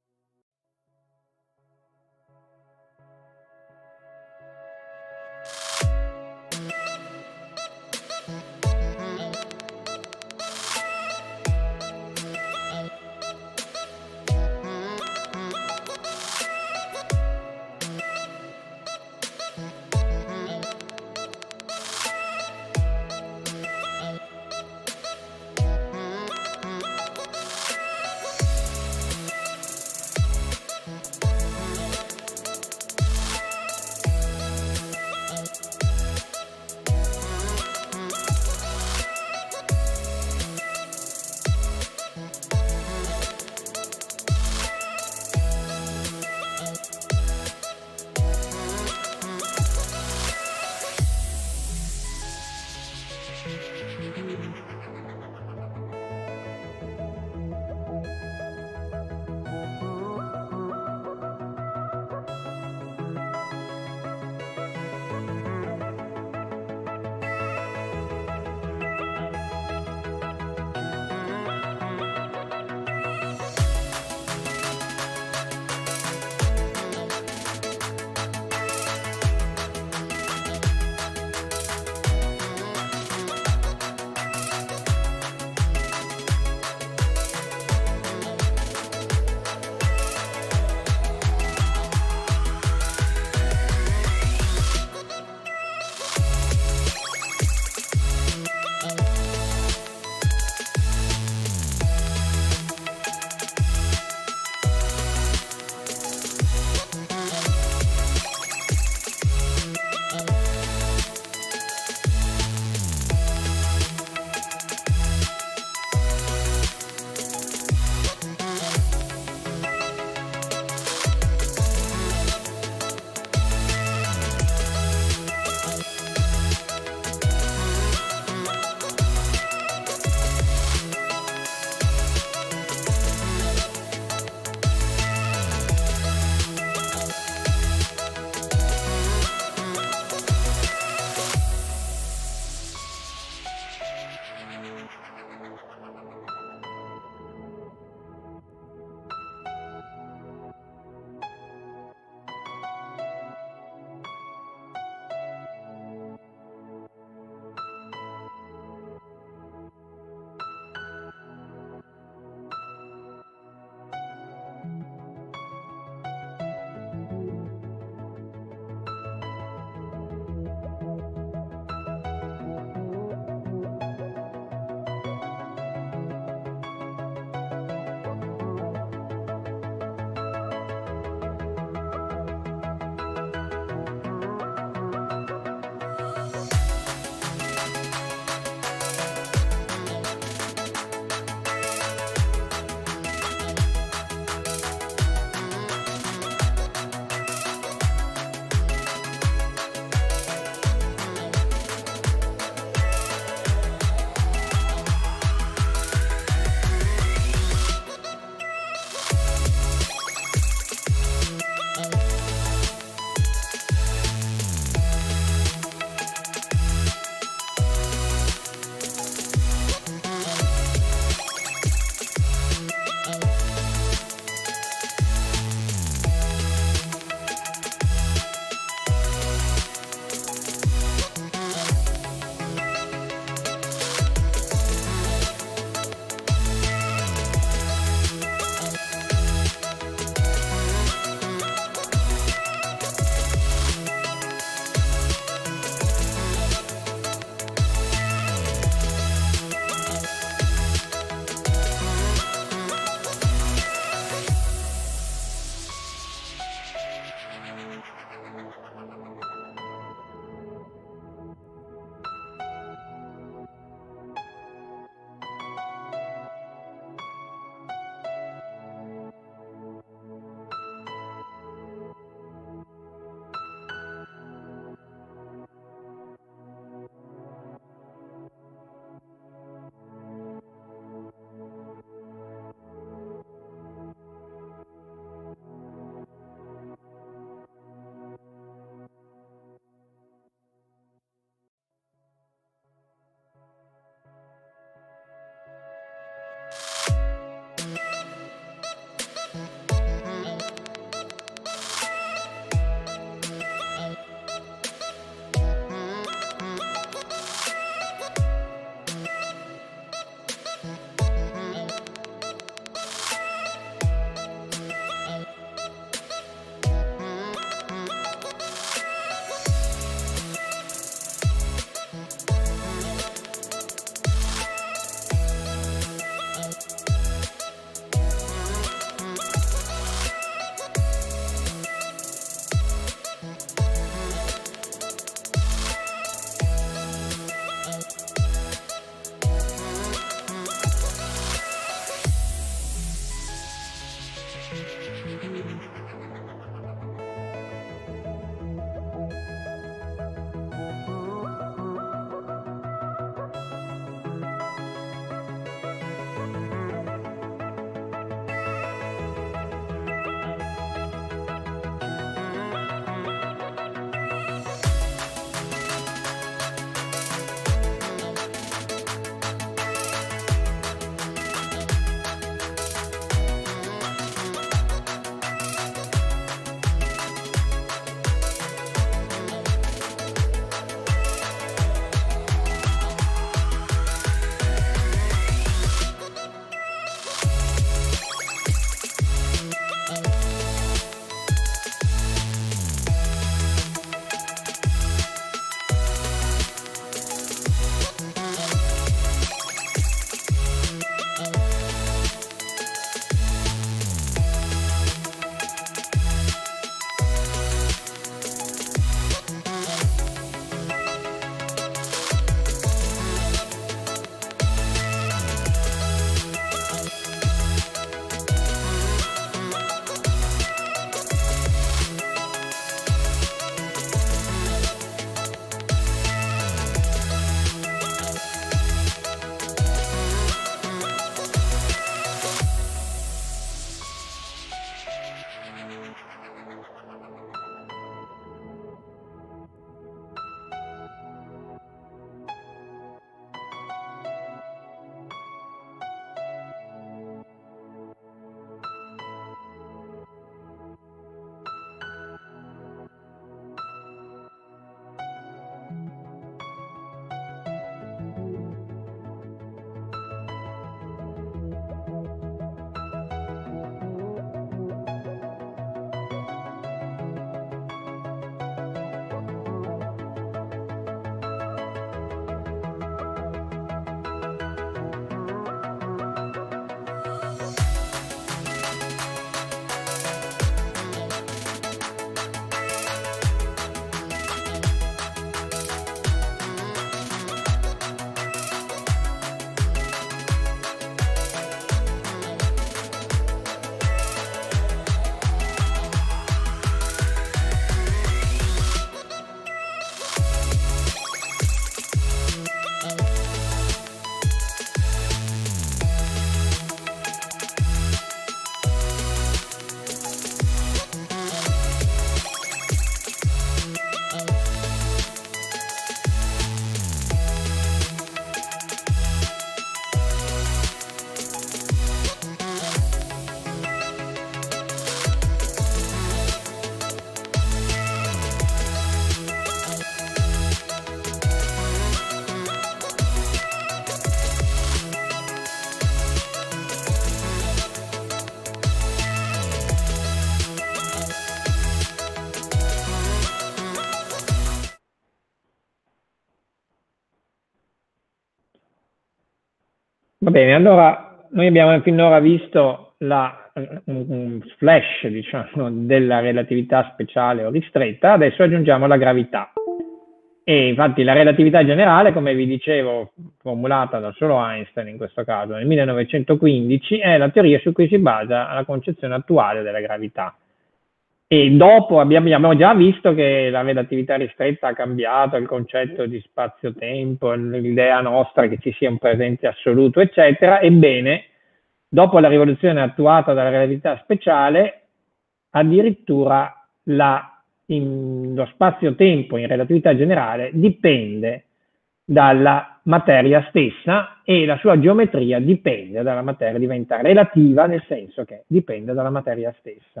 Va bene, allora noi abbiamo finora visto la, un, un flash, diciamo, della relatività speciale o ristretta, adesso aggiungiamo la gravità. E infatti la relatività generale, come vi dicevo, formulata da solo Einstein in questo caso nel millenovecentoquindici, è la teoria su cui si basa la concezione attuale della gravità. E dopo abbiamo, abbiamo già visto che la relatività ristretta ha cambiato il concetto di spazio-tempo, l'idea nostra che ci sia un presente assoluto, eccetera. Ebbene, dopo la rivoluzione attuata dalla relatività speciale, addirittura la, in, lo spazio-tempo in relatività generale dipende dalla materia stessa e la sua geometria dipende dalla materia, diventa relativa nel senso che dipende dalla materia stessa.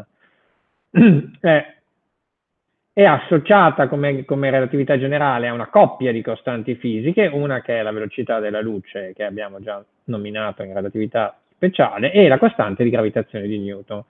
È, è associata come, come relatività generale a una coppia di costanti fisiche, una che è la velocità della luce, che abbiamo già nominato in relatività speciale, e la costante di gravitazione di Newton.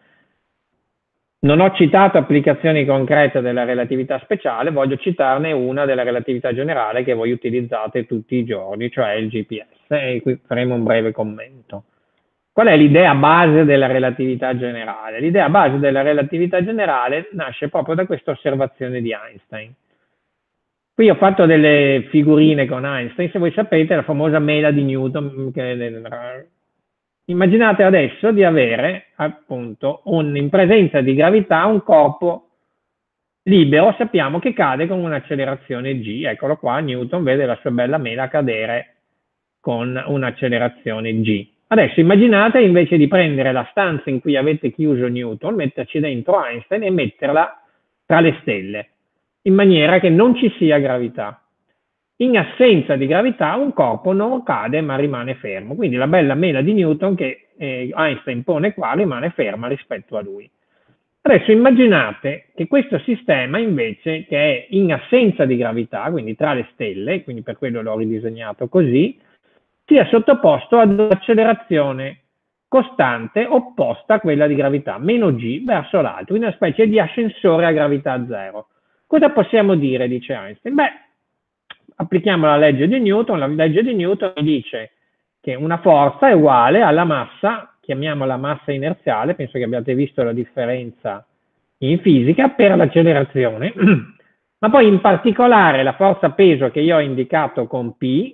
Non ho citato applicazioni concrete della relatività speciale, voglio citarne una della relatività generale che voi utilizzate tutti i giorni, cioè il G P S, e qui faremo un breve commento. Qual è l'idea base della relatività generale? L'idea base della relatività generale nasce proprio da questa osservazione di Einstein. Qui ho fatto delle figurine con Einstein, se voi sapete la famosa mela di Newton. Che immaginate adesso di avere appunto un, in presenza di gravità un corpo libero, sappiamo che cade con un'accelerazione g, eccolo qua, Newton vede la sua bella mela cadere con un'accelerazione g. Adesso immaginate invece di prendere la stanza in cui avete chiuso Newton, metterci dentro Einstein e metterla tra le stelle, in maniera che non ci sia gravità. In assenza di gravità un corpo non cade ma rimane fermo, quindi la bella mela di Newton che eh, Einstein pone qua rimane ferma rispetto a lui. Adesso immaginate che questo sistema invece, che è in assenza di gravità, quindi tra le stelle, quindi per quello l'ho ridisegnato così, sia sottoposto ad un'accelerazione costante opposta a quella di gravità, meno g verso l'alto, una specie di ascensore a gravità zero. Cosa possiamo dire, dice Einstein? Beh, applichiamo la legge di Newton, la legge di Newton dice che una forza è uguale alla massa, chiamiamola massa inerziale, penso che abbiate visto la differenza in fisica, per l'accelerazione, ma poi in particolare la forza peso che io ho indicato con P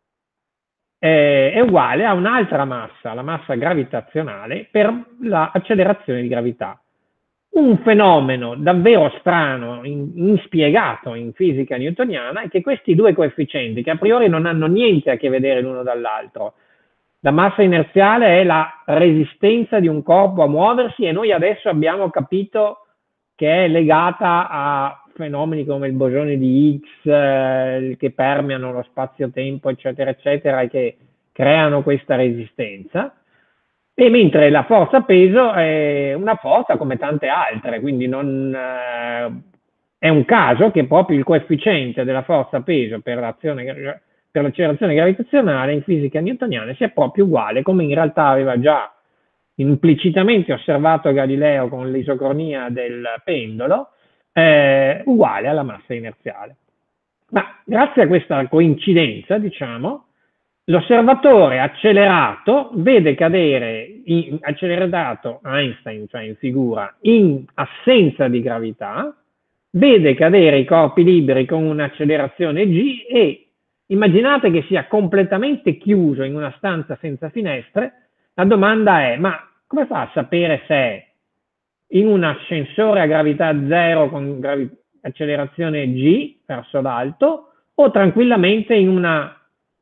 è uguale a un'altra massa, la massa gravitazionale, per l'accelerazione di gravità. Un fenomeno davvero strano, in, inspiegato in fisica newtoniana, è che questi due coefficienti, che a priori non hanno niente a che vedere l'uno dall'altro, la massa inerziale è la resistenza di un corpo a muoversi e noi adesso abbiamo capito che è legata a fenomeni come il bosone di Higgs eh, che permeano lo spazio-tempo, eccetera, eccetera, e che creano questa resistenza. E mentre la forza peso è una forza come tante altre, quindi non, eh, è un caso che proprio il coefficiente della forza peso per l'azione per l'accelerazione gravitazionale in fisica newtoniana sia proprio uguale, come in realtà aveva già implicitamente osservato Galileo con l'isocronia del pendolo, eh, uguale alla massa inerziale. Ma grazie a questa coincidenza, diciamo, l'osservatore accelerato vede cadere, in, accelerato Einstein, cioè in figura, in assenza di gravità, vede cadere i corpi liberi con un'accelerazione g e immaginate che sia completamente chiuso in una stanza senza finestre. La domanda è, ma come fa a sapere se è in un ascensore a gravità zero con gravi accelerazione g verso l'alto o tranquillamente in una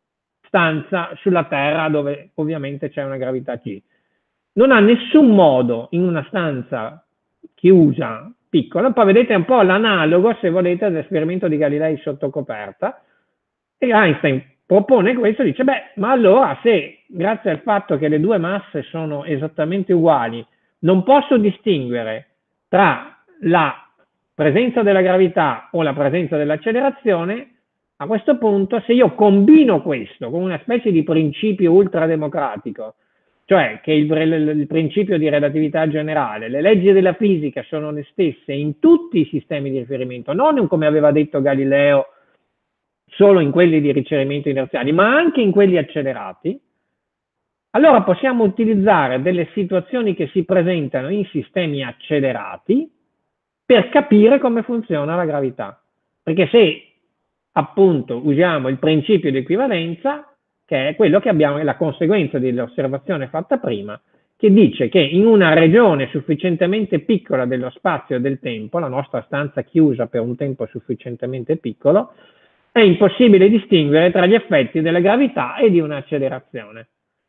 stanza sulla Terra dove ovviamente c'è una gravità g? Non ha nessun modo in una stanza chiusa, piccola. Poi vedete un po' l'analogo, se volete, all'esperimento di Galilei sotto coperta. E Einstein propone questo, dice, beh, ma allora se grazie al fatto che le due masse sono esattamente uguali, non posso distinguere tra la presenza della gravità o la presenza dell'accelerazione, a questo punto se io combino questo con una specie di principio ultrademocratico, cioè che il, il principio di relatività generale, le leggi della fisica sono le stesse in tutti i sistemi di riferimento, non come aveva detto Galileo solo in quelli di ricevimento inerziali, ma anche in quelli accelerati, allora possiamo utilizzare delle situazioni che si presentano in sistemi accelerati per capire come funziona la gravità. Perché se appunto usiamo il principio di equivalenza, che è quello che abbiamo, è la conseguenza dell'osservazione fatta prima, che dice che in una regione sufficientemente piccola dello spazio e del tempo, la nostra stanza chiusa per un tempo sufficientemente piccolo, è impossibile distinguere tra gli effetti della gravità e di un'accelerazione.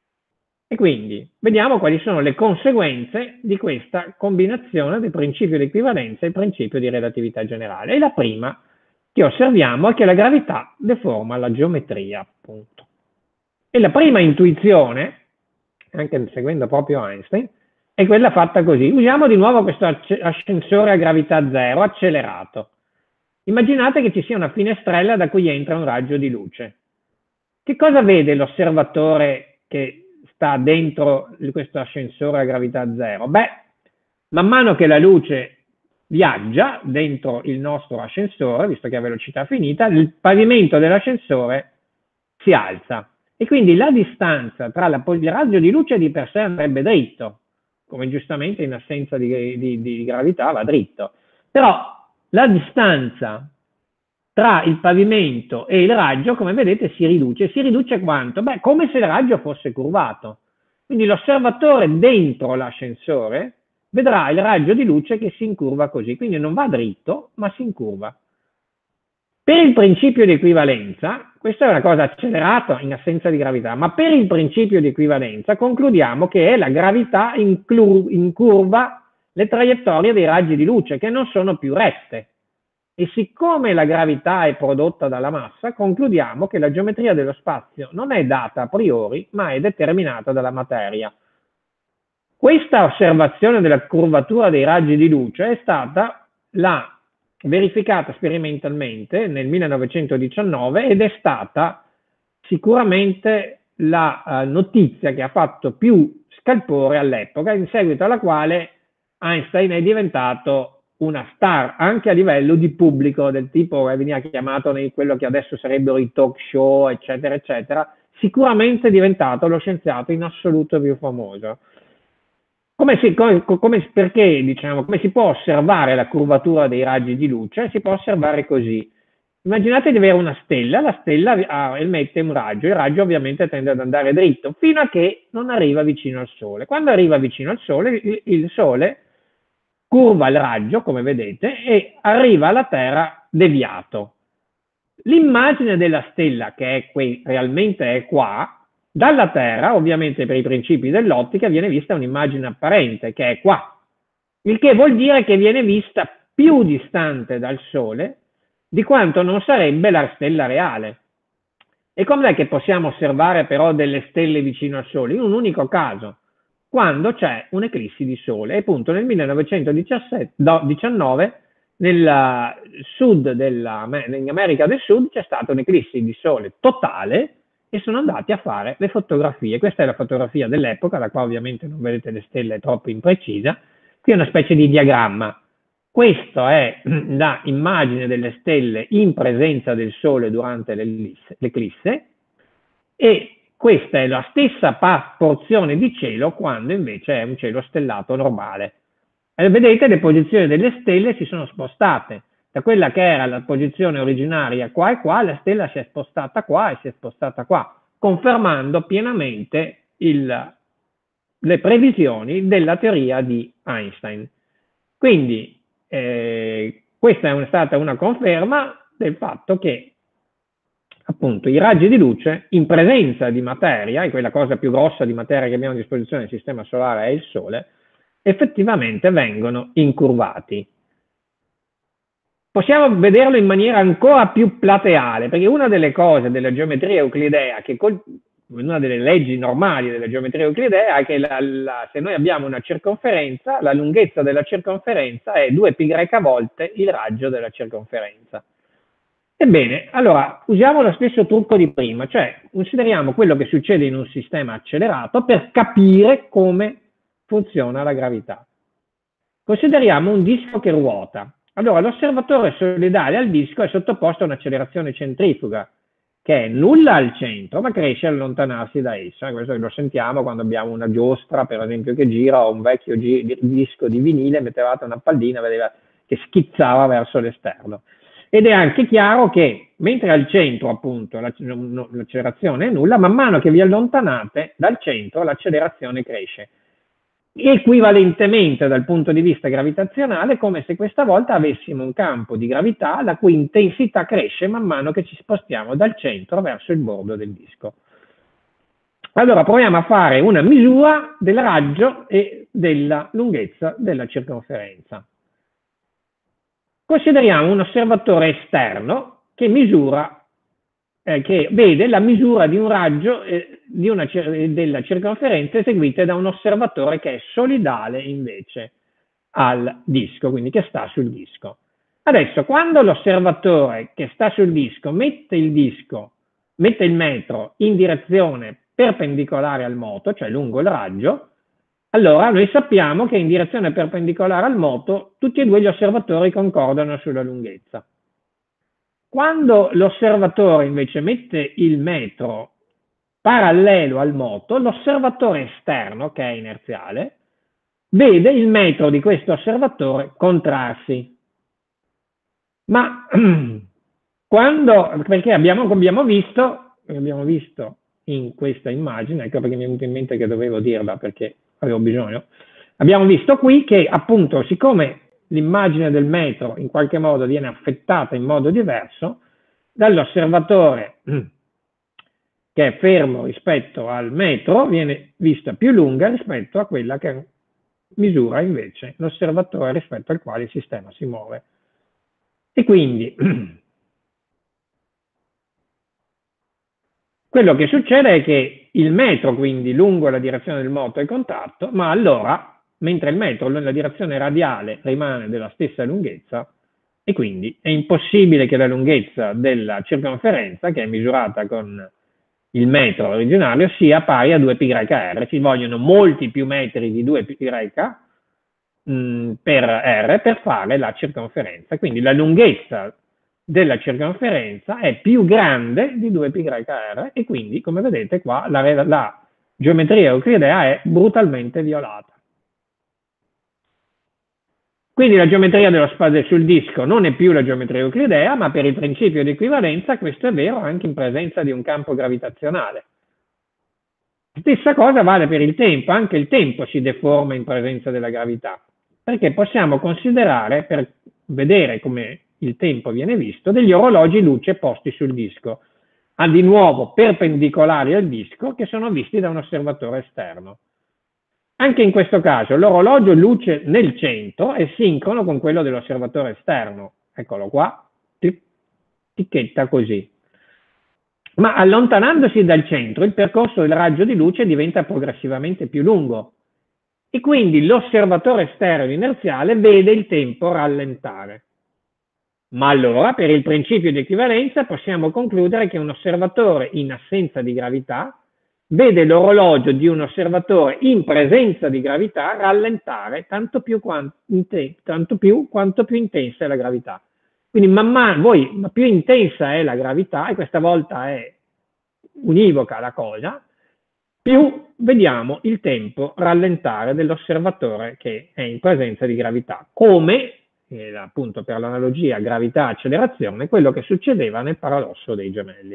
E quindi vediamo quali sono le conseguenze di questa combinazione del principio di equivalenza e il principio di relatività generale. E la prima che osserviamo è che la gravità deforma la geometria, appunto. E la prima intuizione, anche seguendo proprio Einstein, è quella fatta così. Usiamo di nuovo questo ascensore a gravità zero accelerato. Immaginate che ci sia una finestrella da cui entra un raggio di luce. Che cosa vede l'osservatore che sta dentro questo ascensore a gravità zero? Beh, man mano che la luce viaggia dentro il nostro ascensore, visto che ha velocità finita, il pavimento dell'ascensore si alza e quindi la distanza tra la, il raggio di luce di per sé andrebbe dritto, come giustamente in assenza di, di, di gravità va dritto. Però la distanza tra il pavimento e il raggio, come vedete, si riduce. Si riduce quanto? Beh, come se il raggio fosse curvato. Quindi l'osservatore dentro l'ascensore vedrà il raggio di luce che si incurva così. Quindi non va dritto, ma si incurva. Per il principio di equivalenza, questa è una cosa accelerata in assenza di gravità, ma per il principio di equivalenza concludiamo che è la gravità incurva le traiettorie dei raggi di luce, che non sono più rette. E siccome la gravità è prodotta dalla massa, concludiamo che la geometria dello spazio non è data a priori, ma è determinata dalla materia. Questa osservazione della curvatura dei raggi di luce è stata la verificata sperimentalmente nel millenovecentodiciannove ed è stata sicuramente la uh, notizia che ha fatto più scalpore all'epoca, in seguito alla quale Einstein è diventato una star anche a livello di pubblico, del tipo che veniva chiamato nei quello che adesso sarebbero i talk show, eccetera, eccetera. Sicuramente è diventato lo scienziato in assoluto più famoso. Come si, come, come, perché, diciamo, come si può osservare la curvatura dei raggi di luce? Si può osservare così. Immaginate di avere una stella, la stella ah, emette un raggio, il raggio ovviamente tende ad andare dritto fino a che non arriva vicino al Sole. Quando arriva vicino al Sole, il, il Sole curva il raggio, come vedete, e arriva alla Terra deviato. L'immagine della stella, che è qui, realmente è qua, dalla Terra, ovviamente per i principi dell'ottica, viene vista un'immagine apparente, che è qua. Il che vuol dire che viene vista più distante dal Sole di quanto non sarebbe la stella reale. E com'è che possiamo osservare però delle stelle vicino al Sole? In un unico caso, quando c'è un'eclissi di Sole. E appunto nel millenovecentodiciannove nel sud della, in America del Sud c'è stata un'eclissi di Sole totale e sono andati a fare le fotografie. Questa è la fotografia dell'epoca, da qua ovviamente non vedete le stelle, è troppo imprecisa. Qui è una specie di diagramma. Questa è l'immagine delle stelle in presenza del Sole durante l'eclisse e questa è la stessa porzione di cielo quando invece è un cielo stellato normale. E vedete, le posizioni delle stelle si sono spostate. Da quella che era la posizione originaria qua e qua, la stella si è spostata qua e si è spostata qua, confermando pienamente il, le previsioni della teoria di Einstein. Quindi eh, questa è stata una conferma del fatto che appunto i raggi di luce in presenza di materia, e quella cosa più grossa di materia che abbiamo a disposizione nel sistema solare è il Sole, effettivamente vengono incurvati. Possiamo vederlo in maniera ancora più plateale, perché una delle cose della geometria euclidea, che una delle leggi normali della geometria euclidea è che la, la, se noi abbiamo una circonferenza, la lunghezza della circonferenza è due pi greca volte il raggio della circonferenza. Ebbene, allora usiamo lo stesso trucco di prima, cioè consideriamo quello che succede in un sistema accelerato per capire come funziona la gravità. Consideriamo un disco che ruota. Allora, l'osservatore solidale al disco è sottoposto a un'accelerazione centrifuga, che è nulla al centro, ma cresce allontanarsi da essa. Questo lo sentiamo quando abbiamo una giostra, per esempio, che gira, o un vecchio disco di vinile, mettevate una pallina, vedeva che schizzava verso l'esterno. Ed è anche chiaro che, mentre al centro, appunto, l'accelerazione è nulla, man mano che vi allontanate dal centro, l'accelerazione cresce. Equivalentemente dal punto di vista gravitazionale, come se questa volta avessimo un campo di gravità la cui intensità cresce man mano che ci spostiamo dal centro verso il bordo del disco. Allora proviamo a fare una misura del raggio e della lunghezza della circonferenza. Consideriamo un osservatore esterno che misura Eh, che vede la misura di un raggio eh, di una, della circonferenza eseguita da un osservatore che è solidale invece al disco, quindi che sta sul disco. Adesso, quando l'osservatore che sta sul disco mette il disco, mette il metro in direzione perpendicolare al moto, cioè lungo il raggio, allora noi sappiamo che in direzione perpendicolare al moto tutti e due gli osservatori concordano sulla lunghezza. Quando l'osservatore invece mette il metro parallelo al moto, l'osservatore esterno, che è inerziale, vede il metro di questo osservatore contrarsi. Ma quando, perché abbiamo, abbiamo visto, abbiamo visto in questa immagine, ecco perché mi è venuto in mente che dovevo dirla perché avevo bisogno, abbiamo visto qui che appunto siccome l'immagine del metro in qualche modo viene affettata in modo diverso dall'osservatore che è fermo rispetto al metro, viene vista più lunga rispetto a quella che misura invece l'osservatore rispetto al quale il sistema si muove. E quindi quello che succede è che il metro quindi lungo la direzione del moto è contratto, ma allora mentre il metro nella direzione radiale rimane della stessa lunghezza e quindi è impossibile che la lunghezza della circonferenza, che è misurata con il metro originario, sia pari a due pi r. Ci vogliono molti più metri di due pi mh, per r per fare la circonferenza. Quindi la lunghezza della circonferenza è più grande di due pi r e quindi, come vedete qua, la, la geometria euclidea è brutalmente violata. Quindi la geometria dello spazio sul disco non è più la geometria euclidea, ma per il principio di equivalenza questo è vero anche in presenza di un campo gravitazionale. Stessa cosa vale per il tempo, anche il tempo si deforma in presenza della gravità, perché possiamo considerare, per vedere come il tempo viene visto, degli orologi luce posti sul disco, a di nuovo perpendicolari al disco, che sono visti da un osservatore esterno. Anche in questo caso l'orologio luce nel centro è sincrono con quello dell'osservatore esterno. Eccolo qua, ticchetta così. Ma allontanandosi dal centro il percorso del raggio di luce diventa progressivamente più lungo e quindi l'osservatore esterno inerziale vede il tempo rallentare. Ma allora per il principio di equivalenza possiamo concludere che un osservatore in assenza di gravità vede l'orologio di un osservatore in presenza di gravità rallentare tanto più, quanto, tanto più quanto più intensa è la gravità. Quindi man mano, voi, ma più intensa è la gravità, e questa volta è univoca la cosa, più vediamo il tempo rallentare dell'osservatore che è in presenza di gravità, come, eh, appunto per l'analogia gravità-accelerazione, quello che succedeva nel paradosso dei gemelli.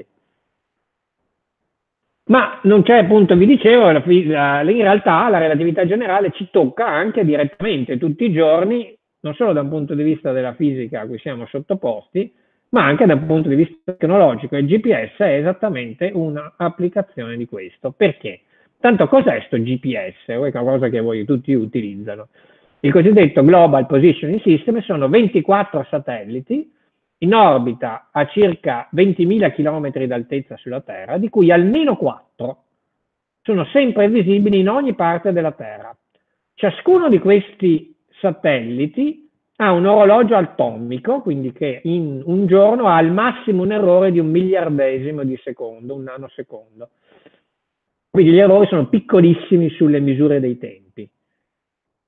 Ma non c'è, appunto, vi dicevo, in realtà la relatività generale ci tocca anche direttamente tutti i giorni, non solo da un punto di vista della fisica a cui siamo sottoposti, ma anche da un punto di vista tecnologico. Il G P S è esattamente un'applicazione di questo. Perché? Tanto cos'è sto G P S? È una cosa che voi tutti utilizzano. Il cosiddetto Global Positioning System sono ventiquattro satelliti in orbita a circa ventimila chilometri d'altezza sulla Terra, di cui almeno quattro sono sempre visibili in ogni parte della Terra. Ciascuno di questi satelliti ha un orologio atomico, quindi che in un giorno ha al massimo un errore di un miliardesimo di secondo, un nanosecondo. Quindi gli errori sono piccolissimi sulle misure dei tempi.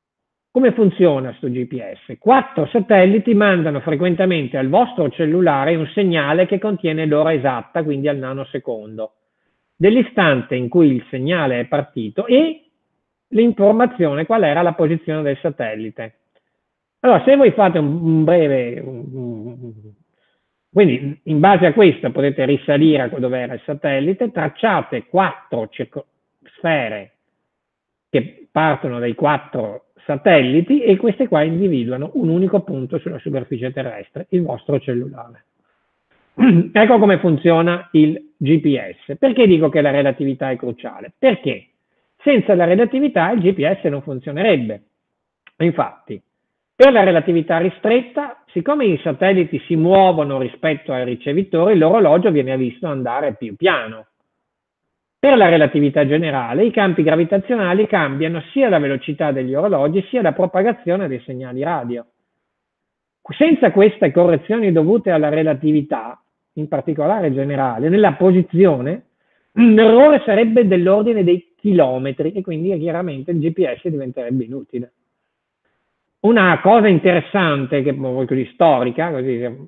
Come funziona sto G P S? Quattro satelliti mandano frequentemente al vostro cellulare un segnale che contiene l'ora esatta, quindi al nanosecondo, dell'istante in cui il segnale è partito e l'informazione qual era la posizione del satellite. Allora, se voi fate un, un breve, un, un, quindi in base a questo potete risalire a dove era il satellite, tracciate quattro sfere che partono dai quattro satelliti e queste qua individuano un unico punto sulla superficie terrestre, il vostro cellulare. Ecco come funziona il G P S. Perché dico che la relatività è cruciale? Perché senza la relatività il G P S non funzionerebbe. Infatti, per la relatività ristretta, siccome i satelliti si muovono rispetto ai ricevitori, l'orologio viene visto andare più piano. Per la relatività generale, i campi gravitazionali cambiano sia la velocità degli orologi sia la propagazione dei segnali radio. Senza queste correzioni dovute alla relatività, in particolare generale, nella posizione, l'errore sarebbe dell'ordine dei chilometri e quindi chiaramente il G P S diventerebbe inutile. Una cosa interessante, che così storica, così,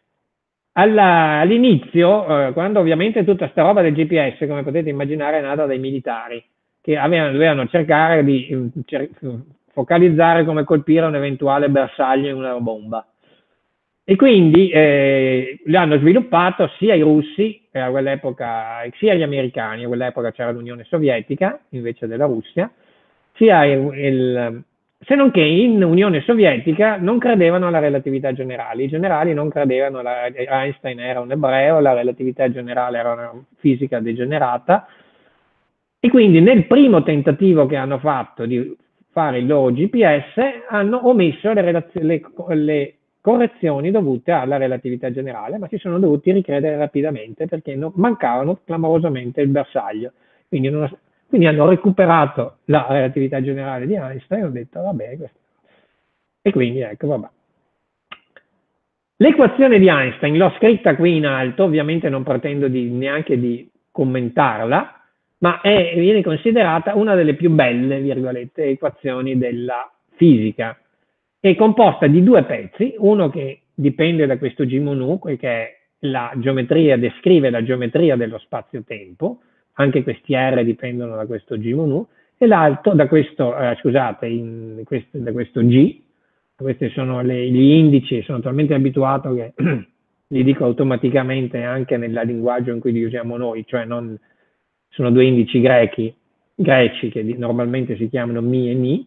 all'inizio, eh, quando ovviamente tutta sta roba del G P S, come potete immaginare, è nata dai militari, che avevano, dovevano cercare di cer focalizzare come colpire un eventuale bersaglio in una bomba. E quindi eh, l'hanno sviluppato sia i russi, a quell'epoca, sia gli americani, a quell'epoca c'era l'Unione Sovietica invece della Russia, sia il, il se non che in Unione Sovietica non credevano alla relatività generale, i generali non credevano, alla, Einstein era un ebreo, la relatività generale era una fisica degenerata, e quindi nel primo tentativo che hanno fatto di fare il loro G P S hanno omesso le, le, le correzioni dovute alla relatività generale, ma si sono dovuti ricredere rapidamente perché non, mancavano clamorosamente il bersaglio. Quindi non, Quindi hanno recuperato la relatività generale di Einstein e hanno detto, vabbè, questo. E quindi ecco, vabbè. L'equazione di Einstein l'ho scritta qui in alto, ovviamente non pretendo di, neanche di commentarla, ma è, viene considerata una delle più belle, virgolette, equazioni della fisica. È composta di due pezzi, uno che dipende da questo G mu nu, che è la geometria, descrive la geometria dello spazio-tempo, anche questi R dipendono da questo G mu nu, e l'altro da questo, eh, scusate, in questo, da questo G, questi sono le, gli indici, sono talmente abituato che li dico automaticamente anche nel linguaggio in cui li usiamo noi, cioè non, sono due indici grechi, greci che normalmente si chiamano mi e ni,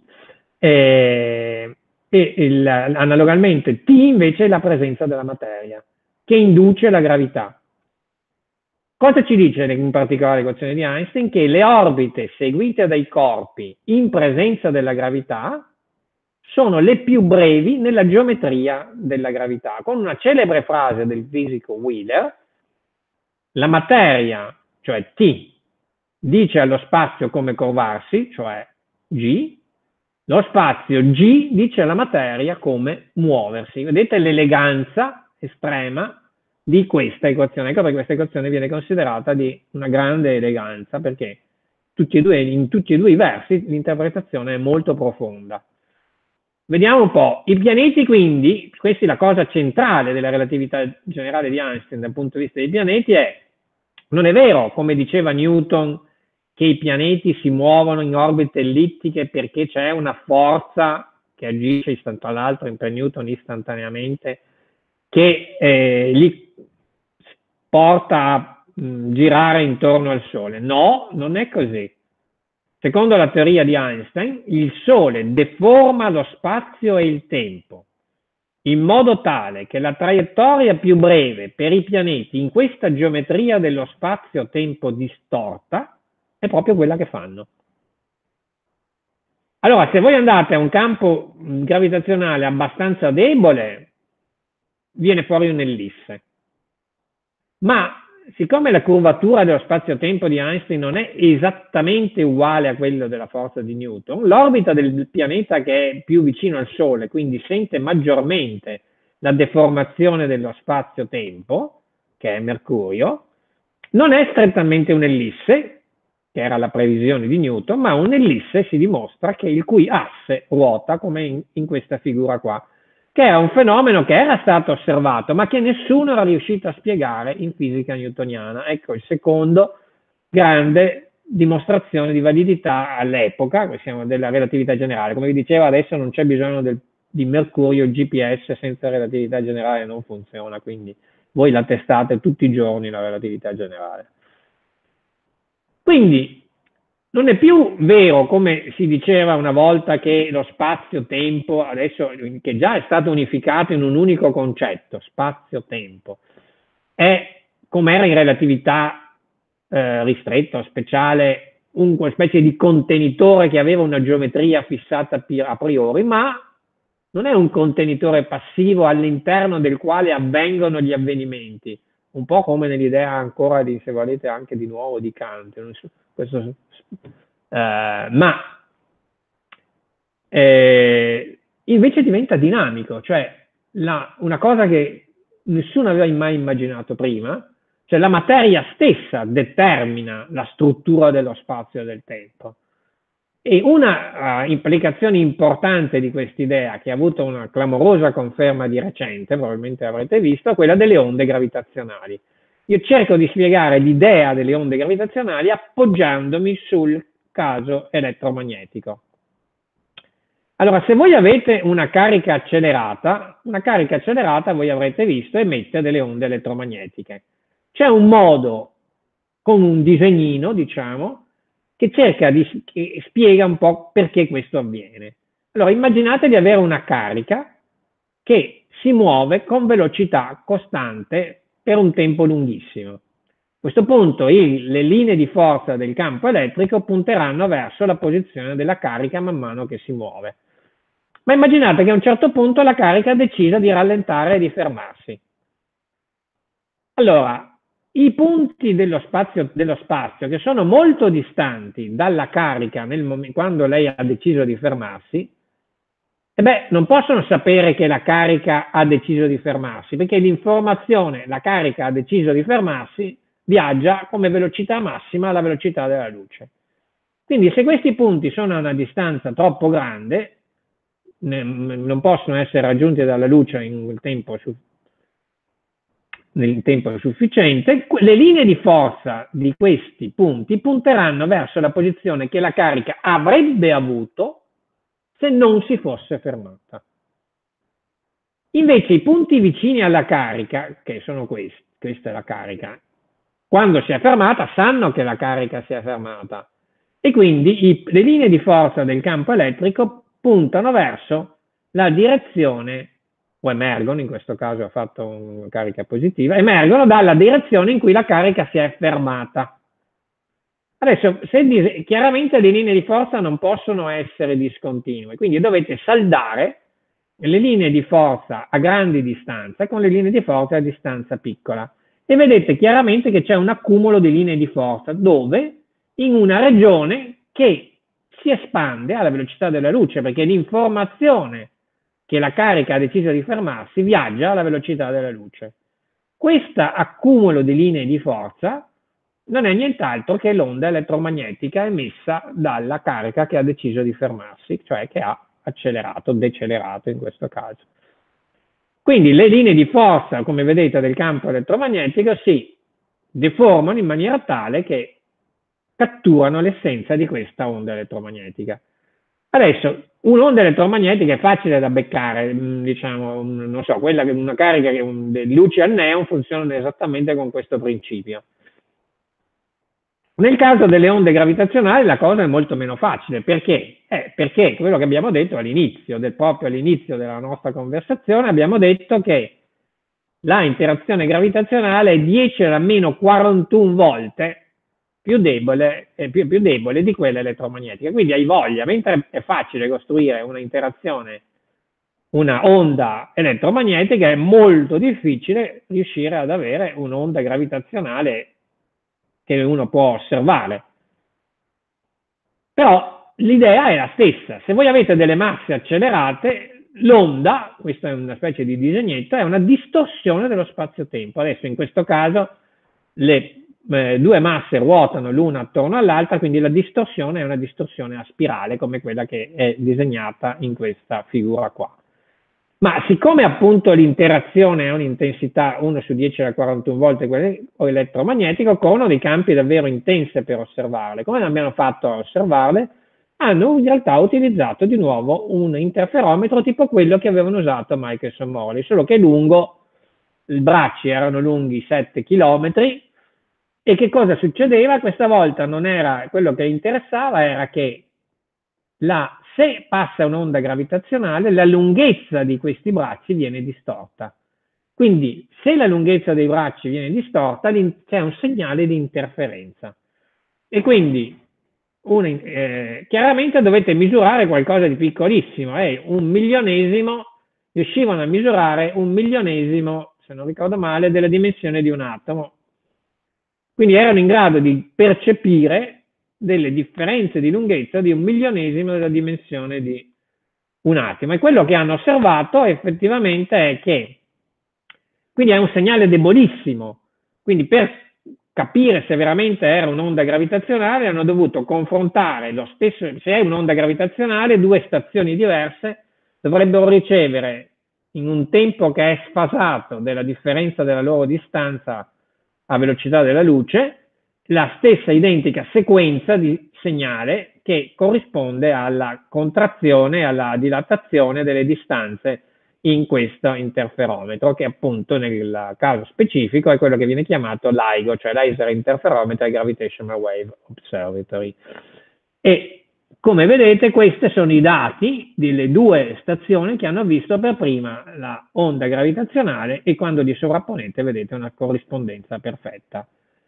e, e il, analogamente T invece è la presenza della materia, che induce la gravità. Cosa ci dice in particolare l'equazione di Einstein? Che le orbite seguite dai corpi in presenza della gravità sono le più brevi nella geometria della gravità. Con una celebre frase del fisico Wheeler, la materia, cioè T, dice allo spazio come curvarsi, cioè G, lo spazio G dice alla materia come muoversi. Vedete l'eleganza estrema di questa equazione. Ecco perché questa equazione viene considerata di una grande eleganza, perché tutti e due, in tutti e due i versi l'interpretazione è molto profonda. Vediamo un po'. I pianeti quindi, questa è la cosa centrale della relatività generale di Einstein dal punto di vista dei pianeti, è, non è vero, come diceva Newton, che i pianeti si muovono in orbite ellittiche perché c'è una forza che agisce tra l'altro per Newton istantaneamente, che eh, li porta a mh, girare intorno al Sole. No, non è così. Secondo la teoria di Einstein, il Sole deforma lo spazio e il tempo in modo tale che la traiettoria più breve per i pianeti in questa geometria dello spazio-tempo distorta è proprio quella che fanno. Allora, se voi andate a un campo gravitazionale abbastanza debole, viene fuori un'ellisse. Ma siccome la curvatura dello spazio-tempo di Einstein non è esattamente uguale a quello della forza di Newton, l'orbita del pianeta che è più vicino al Sole, quindi sente maggiormente la deformazione dello spazio-tempo, che è Mercurio, non è strettamente un'ellisse, che era la previsione di Newton, ma un'ellisse si dimostra che il cui asse ruota, come in, in questa figura qua, che era un fenomeno che era stato osservato, ma che nessuno era riuscito a spiegare in fisica newtoniana. Ecco il secondo grande dimostrazione di validità all'epoca, siamo della relatività generale. Come vi dicevo, adesso non c'è bisogno del, di Mercurio, il G P S senza relatività generale non funziona, quindi voi la testate tutti i giorni la relatività generale. Quindi non è più vero, come si diceva una volta, che lo spazio-tempo, adesso che già è stato unificato in un unico concetto, spazio-tempo, è, come era in relatività eh, ristretta o speciale, una specie di contenitore che aveva una geometria fissata a priori, ma non è un contenitore passivo all'interno del quale avvengono gli avvenimenti, un po' come nell'idea ancora di, se volete, anche di nuovo di Kant. Non so, questo, eh, ma eh, invece diventa dinamico, cioè la, una cosa che nessuno aveva mai immaginato prima, cioè la materia stessa determina la struttura dello spazio e del tempo. E una uh, implicazione importante di quest'idea, che ha avuto una clamorosa conferma di recente, probabilmente avrete visto, è quella delle onde gravitazionali. Io cerco di spiegare l'idea delle onde gravitazionali appoggiandomi sul caso elettromagnetico. Allora, se voi avete una carica accelerata, una carica accelerata, voi avrete visto, emette delle onde elettromagnetiche. C'è un modo, con un disegnino, diciamo, che cerca di, che spiega un po' perché questo avviene. Allora, immaginate di avere una carica che si muove con velocità costante per un tempo lunghissimo. A questo punto il, le linee di forza del campo elettrico punteranno verso la posizione della carica man mano che si muove. Ma immaginate che a un certo punto la carica decida di rallentare e di fermarsi. Allora, i punti dello spazio, dello spazio che sono molto distanti dalla carica nel momento, quando lei ha deciso di fermarsi, e beh, non possono sapere che la carica ha deciso di fermarsi, perché l'informazione, la carica ha deciso di fermarsi, viaggia come velocità massima alla velocità della luce. Quindi se questi punti sono a una distanza troppo grande, non possono essere raggiunti dalla luce in un tempo sufficiente, nel tempo sufficiente, le linee di forza di questi punti punteranno verso la posizione che la carica avrebbe avuto se non si fosse fermata. Invece i punti vicini alla carica, che sono questi, questa è la carica, quando si è fermata sanno che la carica si è fermata e quindi i, le linee di forza del campo elettrico puntano verso la direzione, o emergono, in questo caso ha fatto una carica positiva, emergono dalla direzione in cui la carica si è fermata. Adesso, se, chiaramente le linee di forza non possono essere discontinue, quindi dovete saldare le linee di forza a grandi distanze con le linee di forza a distanza piccola. E vedete chiaramente che c'è un accumulo di linee di forza, dove? In una regione che si espande alla velocità della luce, perché l'informazione che la carica ha deciso di fermarsi viaggia alla velocità della luce. Questo accumulo di linee di forza non è nient'altro che l'onda elettromagnetica emessa dalla carica che ha deciso di fermarsi, cioè che ha accelerato, decelerato in questo caso. Quindi le linee di forza, come vedete, del campo elettromagnetico si deformano in maniera tale che catturano l'essenza di questa onda elettromagnetica. Adesso, un'onda elettromagnetica è facile da beccare, diciamo, non so, quella che una carica che le luci al neon funzionano esattamente con questo principio. Nel caso delle onde gravitazionali la cosa è molto meno facile. Perché? Eh, perché quello che abbiamo detto all'inizio, del, proprio all'inizio della nostra conversazione, abbiamo detto che la interazione gravitazionale è dieci alla meno quarantuno volte più debole, eh, più, più debole di quella elettromagnetica. Quindi hai voglia, mentre è facile costruire una interazione, una onda elettromagnetica, è molto difficile riuscire ad avere un'onda gravitazionale che uno può osservare. Però l'idea è la stessa. Se voi avete delle masse accelerate, l'onda, questa è una specie di disegnetto, è una distorsione dello spazio-tempo. Adesso in questo caso le eh, due masse ruotano l'una attorno all'altra, quindi la distorsione è una distorsione a spirale come quella che è disegnata in questa figura qua. Ma siccome appunto l'interazione ha un'intensità uno su dieci alla quarantuno volte quella elettromagnetica, occorrono dei campi davvero intense per osservarle. Come abbiamo fatto a osservarle? Hanno in realtà utilizzato di nuovo un interferometro tipo quello che avevano usato Michelson Morley, solo che lungo, i bracci erano lunghi sette chilometri, e che cosa succedeva? Questa volta non era quello che interessava, era che la, se passa un'onda gravitazionale, la lunghezza di questi bracci viene distorta. Quindi, se la lunghezza dei bracci viene distorta, c'è un segnale di interferenza. E quindi, un, eh, chiaramente dovete misurare qualcosa di piccolissimo, è un milionesimo, riuscivano a misurare un milionesimo, se non ricordo male, della dimensione di un atomo. Quindi erano in grado di percepire delle differenze di lunghezza di un milionesimo della dimensione di un atomo. E quello che hanno osservato effettivamente è che, quindi è un segnale debolissimo, quindi per capire se veramente era un'onda gravitazionale hanno dovuto confrontare lo stesso, se è un'onda gravitazionale, due stazioni diverse dovrebbero ricevere in un tempo che è sfasato della differenza della loro distanza a velocità della luce, la stessa identica sequenza di segnale che corrisponde alla contrazione e alla dilatazione delle distanze in questo interferometro, che appunto nel caso specifico è quello che viene chiamato LIGO, cioè Laser Interferometer Gravitational Wave Observatory. E come vedete questi sono i dati delle due stazioni che hanno visto per prima la onda gravitazionale, e quando li sovrapponete vedete una corrispondenza perfetta.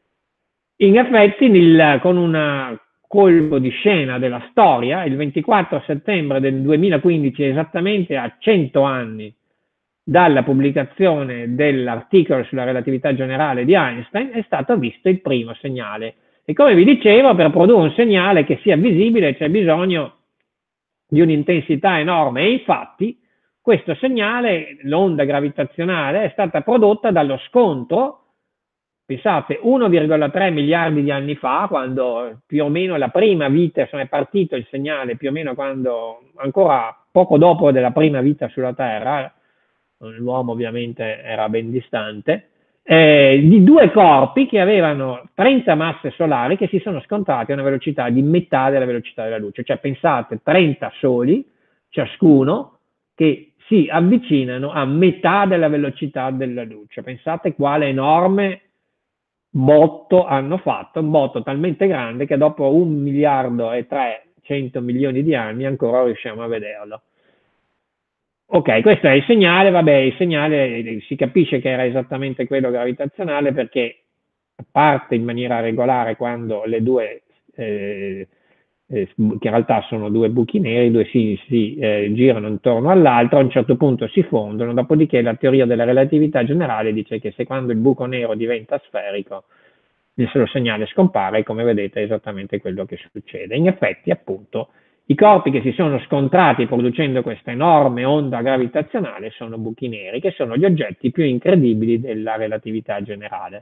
In effetti, nel, con un colpo di scena della storia, il ventiquattro settembre del duemilaquindici, esattamente a cento anni dalla pubblicazione dell'articolo sulla relatività generale di Einstein, è stato visto il primo segnale. E come vi dicevo, per produrre un segnale che sia visibile c'è bisogno di un'intensità enorme, e infatti questo segnale, l'onda gravitazionale, è stata prodotta dallo scontro, pensate, uno virgola tre miliardi di anni fa, quando più o meno la prima vita, insomma, è partito il segnale più o meno quando, ancora poco dopo della prima vita sulla Terra, l'uomo ovviamente era ben distante, eh, di due corpi che avevano trenta masse solari che si sono scontrati a una velocità di metà della velocità della luce. Cioè pensate, trenta soli, ciascuno, che si avvicinano a metà della velocità della luce. Pensate quale enorme botto hanno fatto, un botto talmente grande che dopo un miliardo e trecento milioni di anni ancora riusciamo a vederlo. Ok, questo è il segnale, vabbè, il segnale si capisce che era esattamente quello gravitazionale, perché parte in maniera regolare quando le due, eh, eh, che in realtà sono due buchi neri, due si, si eh, girano intorno all'altro, a un certo punto si fondono, dopodiché la teoria della relatività generale dice che se quando il buco nero diventa sferico, il suo segnale scompare, e come vedete è esattamente quello che succede. In effetti, appunto, i corpi che si sono scontrati producendo questa enorme onda gravitazionale sono buchi neri, che sono gli oggetti più incredibili della relatività generale.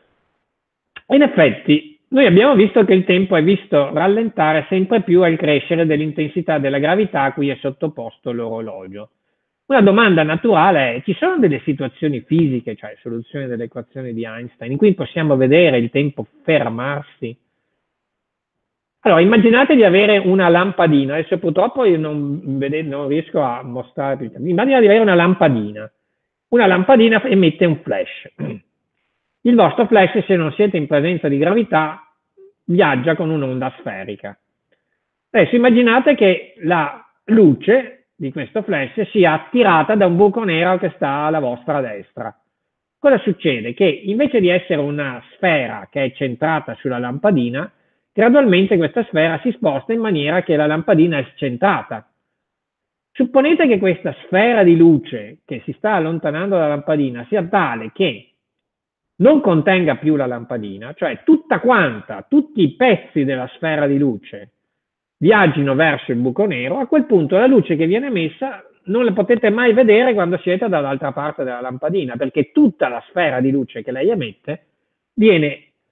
In effetti, noi abbiamo visto che il tempo è visto rallentare sempre più al crescere dell'intensità della gravità a cui è sottoposto l'orologio. Una domanda naturale è: ci sono delle situazioni fisiche, cioè soluzioni delle equazioni di Einstein, in cui possiamo vedere il tempo fermarsi? Allora, immaginate di avere una lampadina, adesso purtroppo io non, vede, non riesco a mostrare più. Immaginate di avere una lampadina, una lampadina emette un flash. Il vostro flash, se non siete in presenza di gravità, viaggia con un'onda sferica. Adesso immaginate che la luce di questo flash sia attirata da un buco nero che sta alla vostra destra. Cosa succede? Che invece di essere una sfera che è centrata sulla lampadina, gradualmente questa sfera si sposta in maniera che la lampadina è scentrata. Supponete che questa sfera di luce che si sta allontanando dalla lampadina sia tale che non contenga più la lampadina, cioè tutta quanta, tutti i pezzi della sfera di luce viaggino verso il buco nero. A quel punto la luce che viene emessa non la potete mai vedere quando siete dall'altra parte della lampadina, perché tutta la sfera di luce che lei emette viene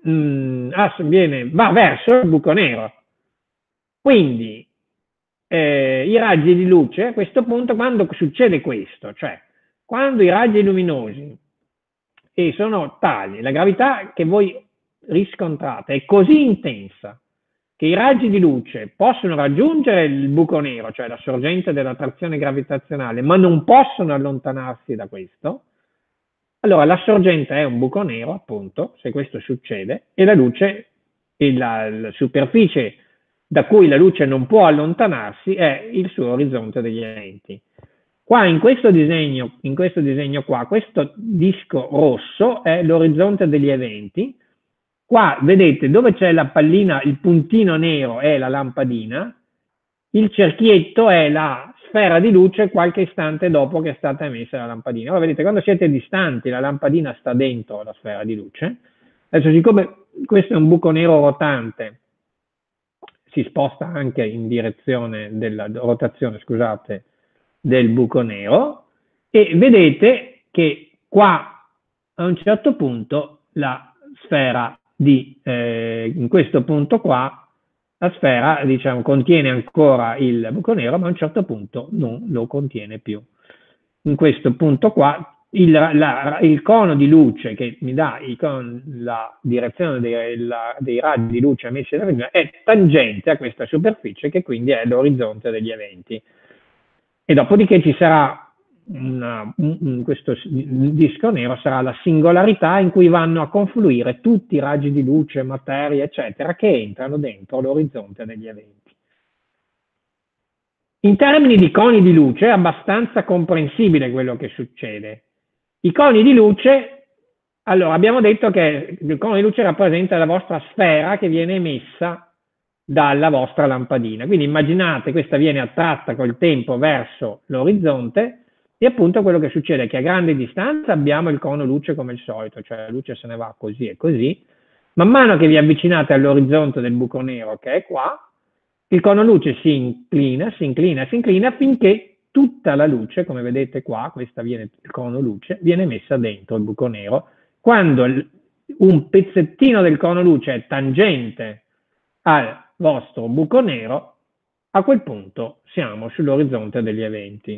mh, viene, va verso il buco nero. Quindi eh, i raggi di luce, a questo punto, quando succede questo, cioè quando i raggi luminosi e sono tali, la gravità che voi riscontrate è così intensa che i raggi di luce possono raggiungere il buco nero, cioè la sorgente dell'attrazione gravitazionale, ma non possono allontanarsi da questo, allora la sorgente è un buco nero, appunto, se questo succede, e la luce, e la, la superficie da cui la luce non può allontanarsi è il suo orizzonte degli eventi. Qua in questo disegno, in questo disegno qua, questo disco rosso è l'orizzonte degli eventi. Qua vedete dove c'è la pallina, il puntino nero è la lampadina, il cerchietto è la sfera di luce qualche istante dopo che è stata emessa la lampadina. Ora vedete, quando siete distanti la lampadina sta dentro la sfera di luce. Adesso, siccome questo è un buco nero rotante, si sposta anche in direzione della rotazione, scusate, del buco nero, e vedete che qua a un certo punto la sfera di, eh, in questo punto qua, la sfera, diciamo, contiene ancora il buco nero, ma a un certo punto non lo contiene più. In questo punto qua, il, la, il cono di luce che mi dà il, con la direzione dei, la, dei raggi di luce emessi dalla luna è tangente a questa superficie, che quindi è l'orizzonte degli eventi. E dopodiché ci sarà una, un, questo disco nero sarà la singolarità in cui vanno a confluire tutti i raggi di luce, materia, eccetera, che entrano dentro l'orizzonte degli eventi. In termini di coni di luce è abbastanza comprensibile quello che succede. I coni di luce, allora abbiamo detto che il cono di luce rappresenta la vostra sfera che viene emessa dalla vostra lampadina. Quindi immaginate, questa viene attratta col tempo verso l'orizzonte e appunto quello che succede è che a grande distanza abbiamo il cono luce come il solito, cioè la luce se ne va così e così. Man mano che vi avvicinate all'orizzonte del buco nero che è qua, il cono luce si inclina, si inclina, si inclina finché tutta la luce, come vedete qua, questa viene il cono luce, viene messa dentro il buco nero. Quando un pezzettino del cono luce è tangente al vostro buco nero, a quel punto siamo sull'orizzonte degli eventi.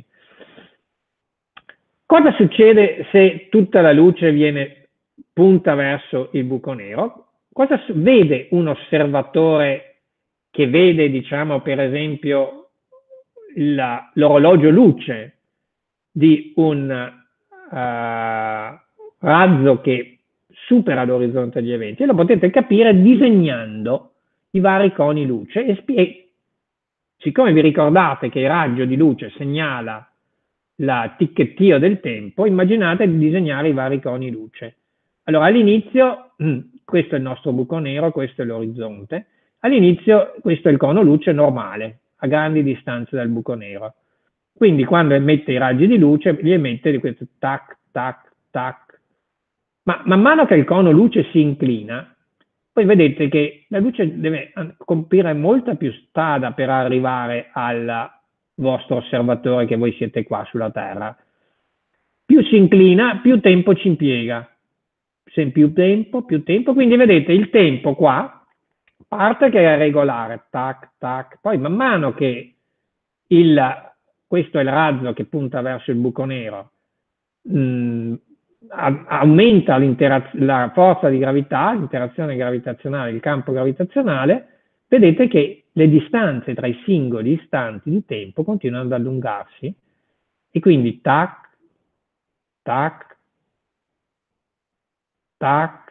Cosa succede se tutta la luce viene punta verso il buco nero? Cosa vede un osservatore che vede, diciamo, per esempio, l'orologio luce di un uh, razzo che supera l'orizzonte degli eventi? E lo potete capire disegnando i vari coni luce e, e siccome vi ricordate che il raggio di luce segnala la ticchettio del tempo, immaginate di disegnare i vari coni luce. Allora all'inizio, questo è il nostro buco nero, questo è l'orizzonte, all'inizio questo è il cono luce normale, a grandi distanze dal buco nero. Quindi quando emette i raggi di luce, li emette di questo tac, tac, tac. Ma man mano che il cono luce si inclina, poi vedete che la luce deve compiere molta più strada per arrivare al vostro osservatore, che voi siete qua sulla Terra. Più si inclina, più tempo ci impiega. Se più tempo, più tempo. Quindi vedete il tempo qua parte che è regolare, tac, tac. Poi man mano che il, questo è il razzo che punta verso il buco nero, mh, aumenta la forza di gravità, l'interazione gravitazionale, il campo gravitazionale, vedete che le distanze tra i singoli istanti di tempo continuano ad allungarsi e quindi tac, tac, tac,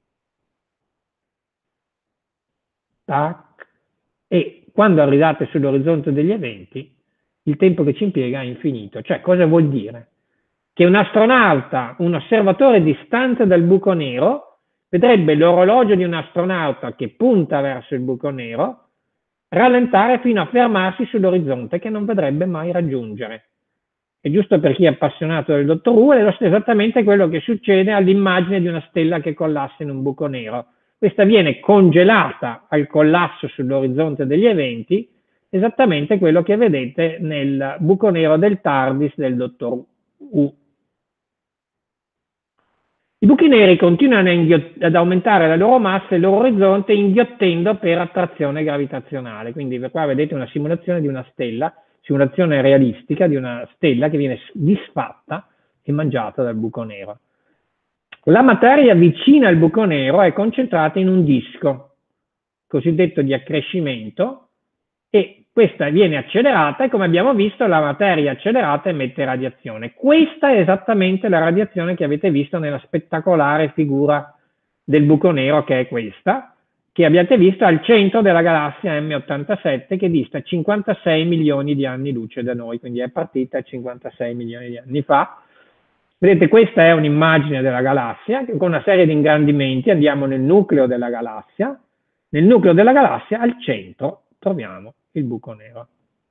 tac, e quando arrivate sull'orizzonte degli eventi il tempo che ci impiega è infinito. Cioè, cosa vuol dire? Che un astronauta, un osservatore distante dal buco nero, vedrebbe l'orologio di un astronauta che punta verso il buco nero rallentare fino a fermarsi sull'orizzonte che non vedrebbe mai raggiungere. E giusto per chi è appassionato del dottor Who, è esattamente quello che succede all'immagine di una stella che collassa in un buco nero. Questa viene congelata al collasso sull'orizzonte degli eventi, esattamente quello che vedete nel buco nero del TARDIS del dottor Who. I buchi neri continuano ad aumentare la loro massa e il loro orizzonte inghiottendo per attrazione gravitazionale. Quindi qua vedete una simulazione di una stella, simulazione realistica di una stella che viene disfatta e mangiata dal buco nero. La materia vicina al buco nero è concentrata in un disco, cosiddetto di accrescimento, e questa viene accelerata e, come abbiamo visto, la materia accelerata emette radiazione. Questa è esattamente la radiazione che avete visto nella spettacolare figura del buco nero, che è questa, che abbiate visto al centro della galassia M ottantasette, che dista cinquantasei milioni di anni luce da noi, quindi è partita cinquantasei milioni di anni fa. Vedete, questa è un'immagine della galassia con una serie di ingrandimenti. Andiamo nel nucleo della galassia. Nel nucleo della galassia, al centro, troviamo il buco nero.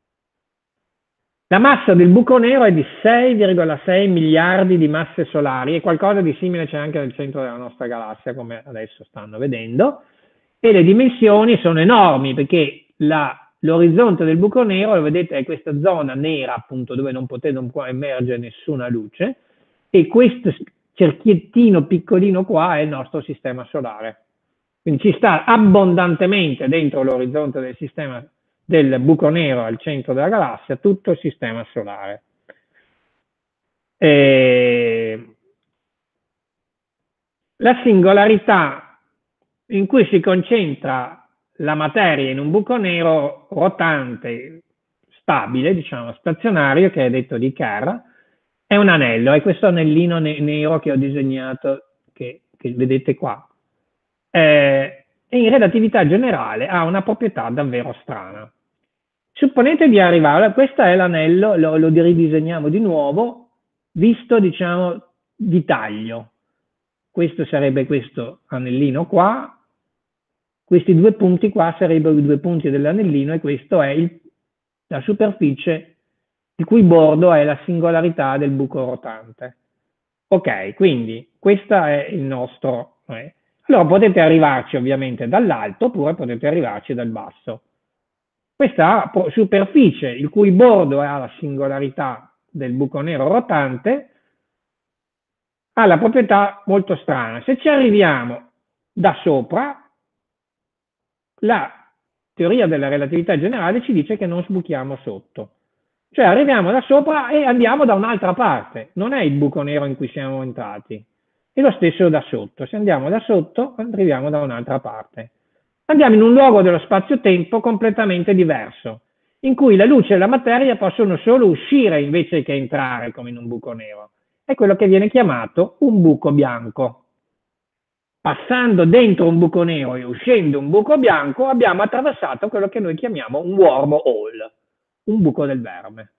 La massa del buco nero è di sei virgola sei miliardi di masse solari, e qualcosa di simile c'è anche nel centro della nostra galassia, come adesso stanno vedendo, e le dimensioni sono enormi, perché l'orizzonte del buco nero, lo vedete, è questa zona nera, appunto, dove non, potete, non può emergere nessuna luce, e questo cerchiettino piccolino qua è il nostro sistema solare. Quindi ci sta abbondantemente dentro l'orizzonte del sistema del buco nero al centro della galassia tutto il sistema solare. E la singolarità in cui si concentra la materia in un buco nero rotante, stabile, diciamo stazionario, che è detto di Kerr, è un anello, è questo anellino ne nero che ho disegnato, che, che vedete qua. Eh, e in relatività generale ha una proprietà davvero strana. Supponete di arrivare, questo è l'anello, lo, lo ridisegniamo di nuovo, visto, diciamo, di taglio. Questo sarebbe questo anellino qua, questi due punti qua sarebbero i due punti dell'anellino, e questo è il, la superficie il cui bordo è la singolarità del buco rotante. Ok, quindi questo è il nostro. Eh. Allora potete arrivarci ovviamente dall'alto, oppure potete arrivarci dal basso. Questa superficie, il cui bordo ha la singolarità del buco nero rotante, ha la proprietà molto strana. Se ci arriviamo da sopra, la teoria della relatività generale ci dice che non sbuchiamo sotto. Cioè arriviamo da sopra e andiamo da un'altra parte, non è il buco nero in cui siamo entrati. E lo stesso da sotto, se andiamo da sotto arriviamo da un'altra parte. Andiamo in un luogo dello spazio-tempo completamente diverso, in cui la luce e la materia possono solo uscire invece che entrare come in un buco nero. È quello che viene chiamato un buco bianco. Passando dentro un buco nero e uscendo un buco bianco abbiamo attraversato quello che noi chiamiamo un wormhole, un buco del verme.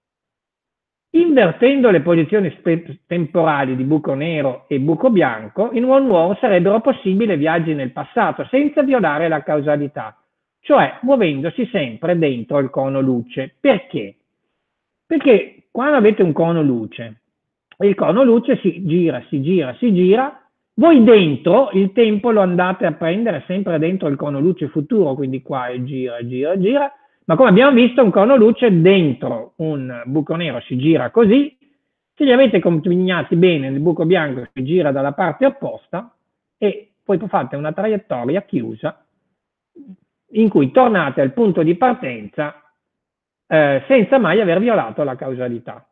Invertendo le posizioni temporali di buco nero e buco bianco, in un wormhole sarebbero possibili viaggi nel passato senza violare la causalità, cioè muovendosi sempre dentro il cono luce. Perché? Perché quando avete un cono luce, il cono luce si gira, si gira, si gira, voi dentro il tempo lo andate a prendere sempre dentro il cono luce futuro, quindi qua gira, gira, gira, ma come abbiamo visto un cono luce dentro un buco nero si gira così, se li avete combinati bene nel buco bianco si gira dalla parte opposta e poi fate una traiettoria chiusa in cui tornate al punto di partenza eh, senza mai aver violato la causalità.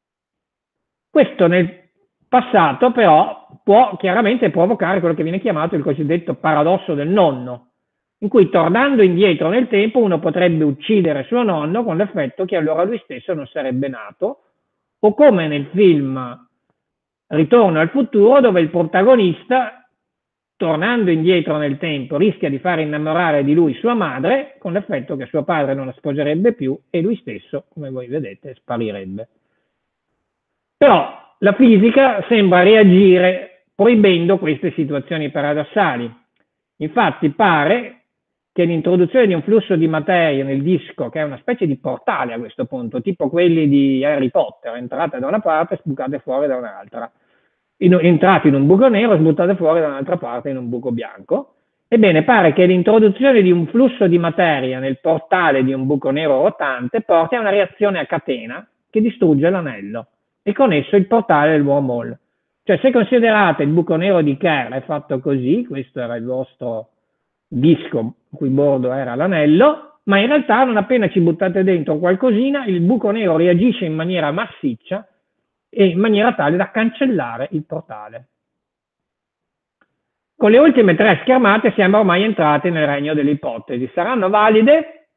Questo nel passato però può chiaramente provocare quello che viene chiamato il cosiddetto paradosso del nonno, in cui tornando indietro nel tempo uno potrebbe uccidere suo nonno con l'effetto che allora lui stesso non sarebbe nato, o come nel film Ritorno al futuro, dove il protagonista, tornando indietro nel tempo, rischia di far innamorare di lui sua madre, con l'effetto che suo padre non la sposerebbe più e lui stesso, come voi vedete, sparirebbe. Però la fisica sembra reagire proibendo queste situazioni paradossali. Infatti pare che l'introduzione di un flusso di materia nel disco, che è una specie di portale a questo punto, tipo quelli di Harry Potter, entrate da una parte e sbucate fuori da un'altra, entrate in un buco nero e sbuttate fuori da un'altra parte in un buco bianco. Ebbene, pare che l'introduzione di un flusso di materia nel portale di un buco nero rotante porti a una reazione a catena che distrugge l'anello e con esso il portale del wormhole. Cioè, se considerate il buco nero di Kerr è fatto così, questo era il vostro disco cui bordo era l'anello, ma in realtà non appena ci buttate dentro qualcosina, il buco nero reagisce in maniera massiccia e in maniera tale da cancellare il portale. Con le ultime tre schermate siamo ormai entrati nel regno delle ipotesi. Saranno valide?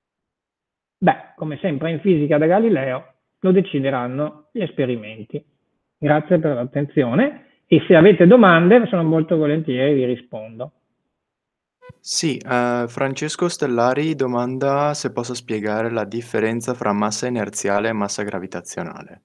Beh, come sempre in fisica da Galileo, lo decideranno gli esperimenti. Grazie per l'attenzione e se avete domande sono molto volentieri vi rispondo. Sì, eh, Francesco Stellari domanda se posso spiegare la differenza fra massa inerziale e massa gravitazionale.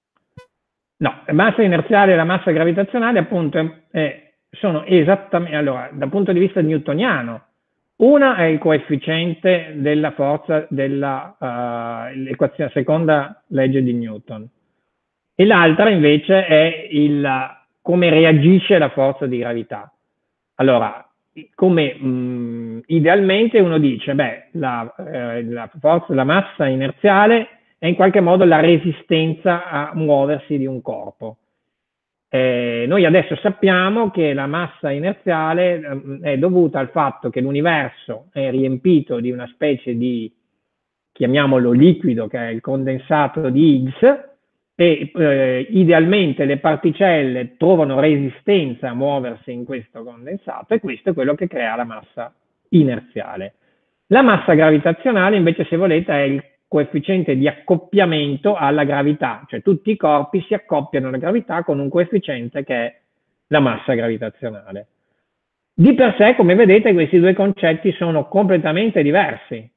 No, la massa inerziale e la massa gravitazionale appunto eh, sono esattamente, allora, dal punto di vista newtoniano, una è il coefficiente della forza dell'equazione, uh, seconda legge di Newton, e l'altra invece è il, come reagisce la forza di gravità. Allora, come mh, idealmente uno dice, beh, la, eh, la forza, la massa inerziale è in qualche modo la resistenza a muoversi di un corpo. Eh, noi adesso sappiamo che la massa inerziale eh, è dovuta al fatto che l'universo è riempito di una specie di, chiamiamolo liquido, che è il condensato di Higgs, e eh, idealmente le particelle trovano resistenza a muoversi in questo condensato e questo è quello che crea la massa inerziale. La massa gravitazionale invece, se volete, è il coefficiente di accoppiamento alla gravità, cioè tutti i corpi si accoppiano alla gravità con un coefficiente che è la massa gravitazionale. Di per sé, come vedete, questi due concetti sono completamente diversi.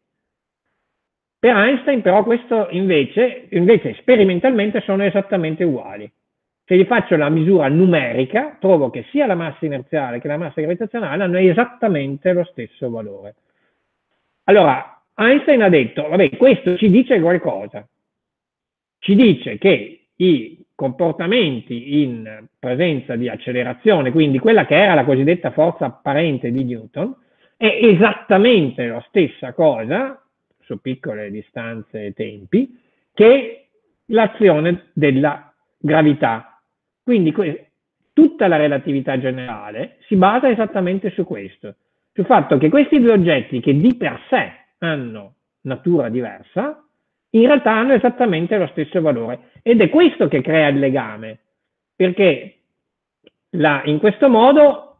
Per Einstein però questo invece, invece sperimentalmente sono esattamente uguali. Se gli faccio la misura numerica, trovo che sia la massa inerziale che la massa gravitazionale hanno esattamente lo stesso valore. Allora, Einstein ha detto, vabbè, questo ci dice qualcosa. Ci dice che i comportamenti in presenza di accelerazione, quindi quella che era la cosiddetta forza apparente di Newton, è esattamente la stessa cosa, su piccole distanze e tempi, che l'azione della gravità. Quindi tutta la relatività generale si basa esattamente su questo, sul fatto che questi due oggetti che di per sé hanno natura diversa, in realtà hanno esattamente lo stesso valore. Ed è questo che crea il legame, perché la, in questo modo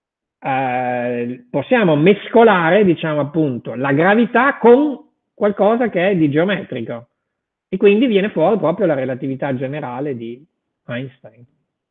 eh, possiamo mescolare, diciamo appunto, la gravità con qualcosa che è di geometrico. E quindi viene fuori proprio la relatività generale di Einstein.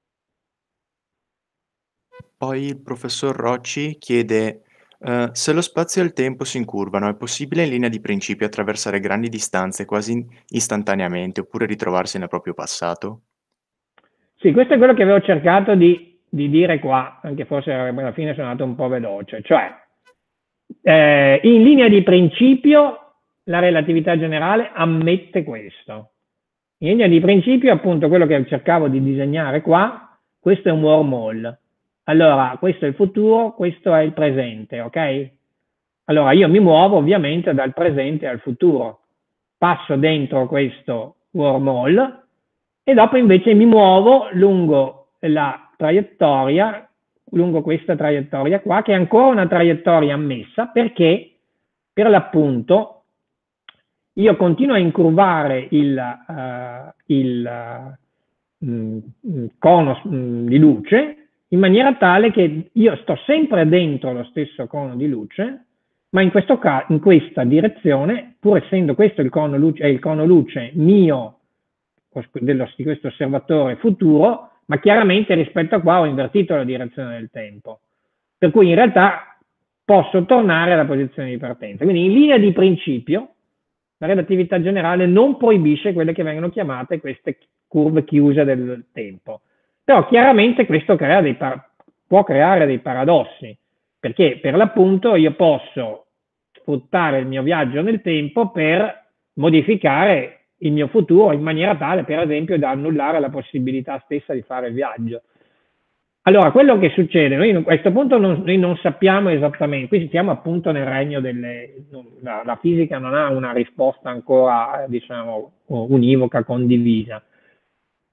Poi il professor Rocci chiede Uh, se lo spazio e il tempo si incurvano, è possibile in linea di principio attraversare grandi distanze quasi istantaneamente oppure ritrovarsi nel proprio passato? Sì, questo è quello che avevo cercato di, di dire qua, anche forse alla fine sono andato un po' veloce. Cioè, eh, in linea di principio la relatività generale ammette questo. In linea di principio, appunto, quello che cercavo di disegnare qua, questo è un wormhole. Allora, questo è il futuro, questo è il presente, ok? Allora, io mi muovo ovviamente dal presente al futuro. Passo dentro questo wormhole e dopo invece mi muovo lungo la traiettoria, lungo questa traiettoria qua, che è ancora una traiettoria ammessa, perché per l'appunto io continuo a incurvare il, uh, il uh, mh, cono mh, di luce in maniera tale che io sto sempre dentro lo stesso cono di luce, ma in, questo caso, in questa direzione, pur essendo questo il cono luce, è il cono luce mio, dello, di questo osservatore futuro, ma chiaramente rispetto a qua ho invertito la direzione del tempo. Per cui in realtà posso tornare alla posizione di partenza. Quindi in linea di principio, la relatività generale non proibisce quelle che vengono chiamate queste curve chiuse del tempo. Però chiaramente questo crea dei può creare dei paradossi, perché per l'appunto io posso sfruttare il mio viaggio nel tempo per modificare il mio futuro in maniera tale, per esempio, da annullare la possibilità stessa di fare il viaggio. Allora, quello che succede, noi a questo punto non, noi non sappiamo esattamente, qui siamo appunto nel regno delle... La, la fisica non ha una risposta ancora, diciamo, univoca, condivisa.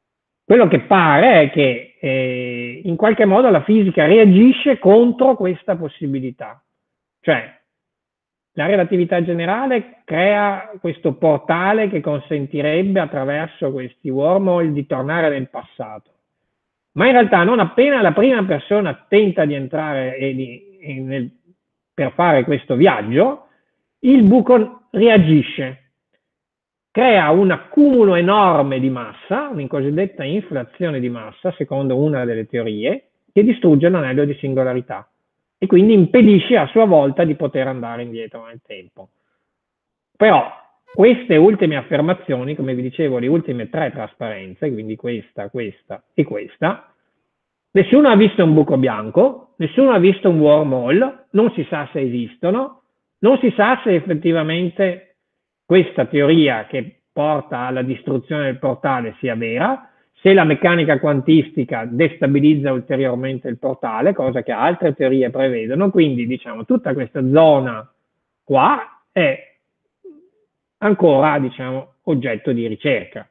quello che pare è che eh, in qualche modo la fisica reagisce contro questa possibilità. Cioè, la relatività generale crea questo portale che consentirebbe attraverso questi wormhole di tornare nel passato. Ma in realtà non appena la prima persona tenta di entrare e di, e nel, per fare questo viaggio, il buco reagisce, crea un accumulo enorme di massa, una cosiddetta inflazione di massa, secondo una delle teorie, che distrugge l'anello di singolarità e quindi impedisce a sua volta di poter andare indietro nel tempo. Però queste ultime affermazioni, come vi dicevo, le ultime tre trasparenze, quindi questa, questa e questa, nessuno ha visto un buco bianco, nessuno ha visto un wormhole, non si sa se esistono, non si sa se effettivamente questa teoria che porta alla distruzione del portale sia vera, se la meccanica quantistica destabilizza ulteriormente il portale, cosa che altre teorie prevedono, quindi diciamo tutta questa zona qua è ancora diciamo oggetto di ricerca.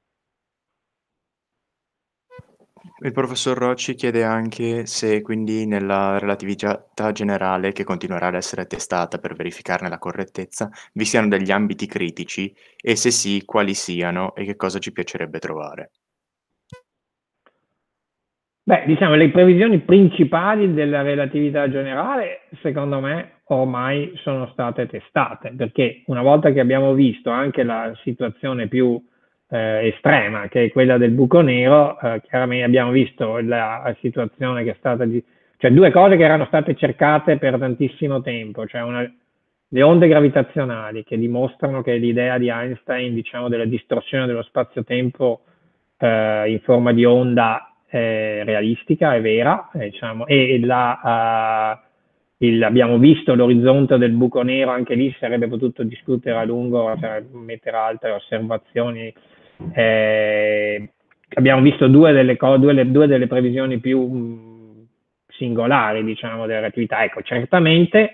Il professor Rocci chiede anche se quindi nella relatività generale, che continuerà ad essere testata per verificarne la correttezza, vi siano degli ambiti critici e se sì, quali siano e che cosa ci piacerebbe trovare. Beh, diciamo, le previsioni principali della relatività generale, secondo me, ormai sono state testate, perché una volta che abbiamo visto anche la situazione più eh, estrema, che è quella del buco nero, eh, chiaramente abbiamo visto la, la situazione che è stata, di, cioè due cose che erano state cercate per tantissimo tempo, cioè una, le onde gravitazionali che dimostrano che l'idea di Einstein, diciamo, della distorsione dello spazio-tempo eh, in forma di onda è realistica, è vera, eh, diciamo, e la, uh, il, abbiamo visto l'orizzonte del buco nero, anche lì si sarebbe potuto discutere a lungo, cioè, mettere altre osservazioni. Eh, abbiamo visto due delle, due, due delle previsioni più mh, singolari, diciamo, della relatività. Ecco, certamente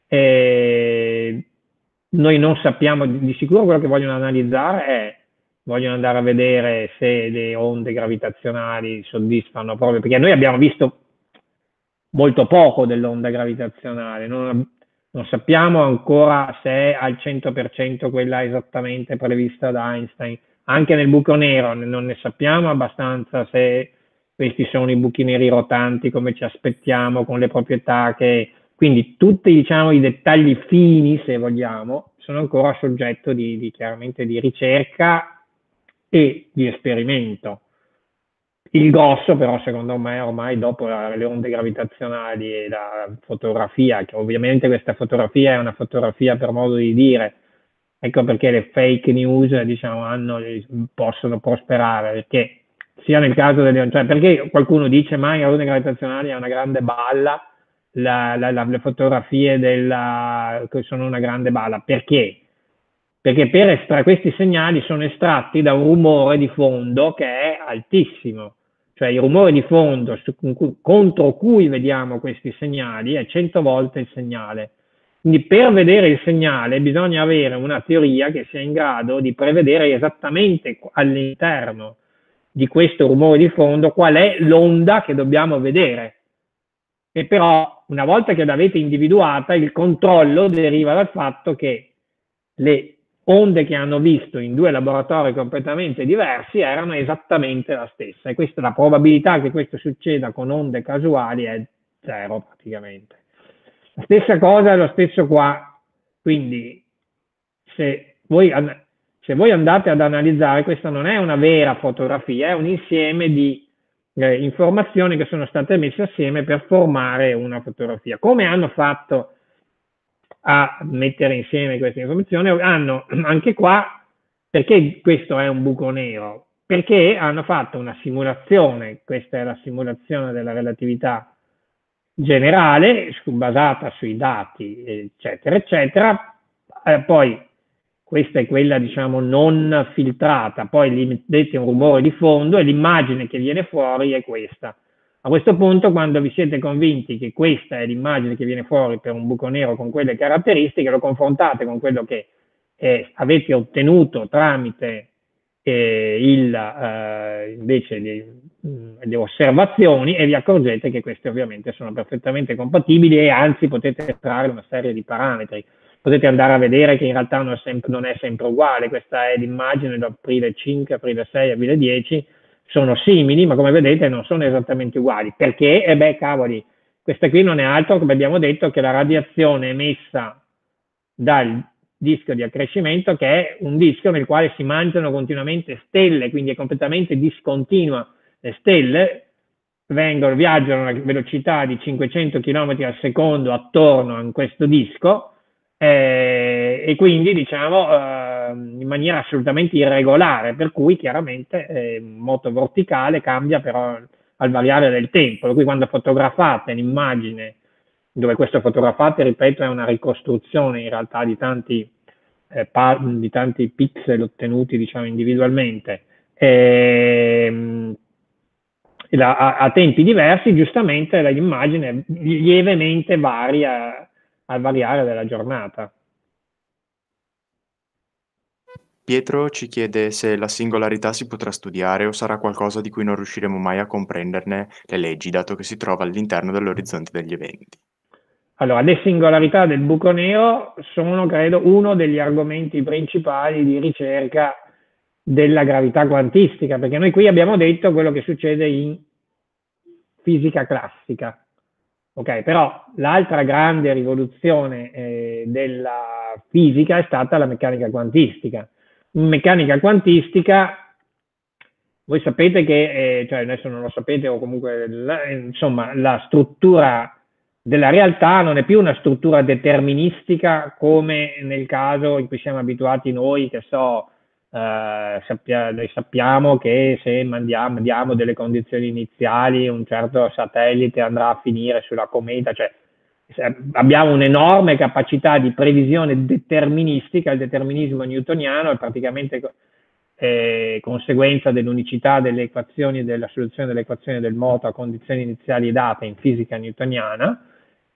eh, noi non sappiamo di, di sicuro, quello che vogliono analizzare è vogliono andare a vedere se le onde gravitazionali soddisfano proprio, perché noi abbiamo visto molto poco dell'onda gravitazionale, non, non sappiamo ancora se è al cento per cento quella esattamente prevista da Einstein. Anche nel buco nero non ne sappiamo abbastanza se questi sono i buchi neri rotanti come ci aspettiamo, con le proprietà che... Quindi tutti, diciamo, i dettagli fini, se vogliamo, sono ancora soggetto di, di chiaramente di ricerca e di esperimento. Il grosso però secondo me ormai dopo le onde gravitazionali e la fotografia, che ovviamente questa fotografia è una fotografia per modo di dire, ecco perché le fake news diciamo hanno, possono prosperare, perché sia nel caso delle, cioè perché qualcuno dice ma le onde gravitazionali è una grande balla, la, la, la, le fotografie della, sono una grande balla, perché? Perché per estra- questi segnali sono estratti da un rumore di fondo che è altissimo, cioè il rumore di fondo su, contro cui vediamo questi segnali è cento volte il segnale. Quindi per vedere il segnale bisogna avere una teoria che sia in grado di prevedere esattamente all'interno di questo rumore di fondo qual è l'onda che dobbiamo vedere. E però una volta che l'avete individuata, il controllo deriva dal fatto che le onde che hanno visto in due laboratori completamente diversi erano esattamente la stessa, e questa, la probabilità che questo succeda con onde casuali è zero praticamente. La stessa cosa è lo stesso qua, quindi se voi, se voi andate ad analizzare, questa non è una vera fotografia, è un insieme di eh, informazioni che sono state messe assieme per formare una fotografia. Come hanno fatto a mettere insieme queste informazioni? Hanno anche qua, perché questo è un buco nero? Perché hanno fatto una simulazione, questa è la simulazione della relatività generale, basata sui dati, eccetera, eccetera, eh, poi questa è quella, diciamo, non filtrata, poi gli mettete un rumore di fondo e l'immagine che viene fuori è questa. A questo punto, quando vi siete convinti che questa è l'immagine che viene fuori per un buco nero con quelle caratteristiche, lo confrontate con quello che eh, avete ottenuto tramite eh, il, eh, invece le, le osservazioni, e vi accorgete che queste ovviamente sono perfettamente compatibili, e anzi potete estrarre una serie di parametri. Potete andare a vedere che in realtà non è sempre, non è sempre uguale. Questa è l'immagine da aprile cinque, aprile sei, aprile dieci, sono simili, ma come vedete non sono esattamente uguali. Perché? E beh, cavoli, questa qui non è altro, come abbiamo detto, che la radiazione emessa dal disco di accrescimento, che è un disco nel quale si mangiano continuamente stelle, quindi è completamente discontinua. Le stelle vengono, viaggiano a una velocità di cinquecento chilometri al secondo attorno a questo disco, eh, e quindi diciamo eh, in maniera assolutamente irregolare, per cui chiaramente eh, moto verticale cambia però al variare del tempo. Per cui quando fotografate l'immagine, dove questo fotografate, ripeto, è una ricostruzione in realtà di tanti, eh, di tanti pixel ottenuti diciamo individualmente, ehm, la, a, a tempi diversi, giustamente l'immagine lievemente varia al variare della giornata. Pietro ci chiede se la singolarità si potrà studiare o sarà qualcosa di cui non riusciremo mai a comprenderne le leggi, dato che si trova all'interno dell'orizzonte degli eventi. Allora, le singolarità del buco nero sono, credo, uno degli argomenti principali di ricerca della gravità quantistica, perché noi qui abbiamo detto quello che succede in fisica classica. Ok, però l'altra grande rivoluzione eh, della fisica è stata la meccanica quantistica. In meccanica quantistica, voi sapete che, eh, cioè adesso non lo sapete o comunque, la, insomma, la struttura della realtà non è più una struttura deterministica come nel caso in cui siamo abituati noi, che so, eh, sappia, noi sappiamo che se mandiamo, diamo delle condizioni iniziali, un certo satellite andrà a finire sulla cometa, cioè abbiamo un'enorme capacità di previsione deterministica. Il determinismo newtoniano è praticamente eh, conseguenza dell'unicità delle equazioni, della soluzione delle equazioni del moto a condizioni iniziali date in fisica newtoniana.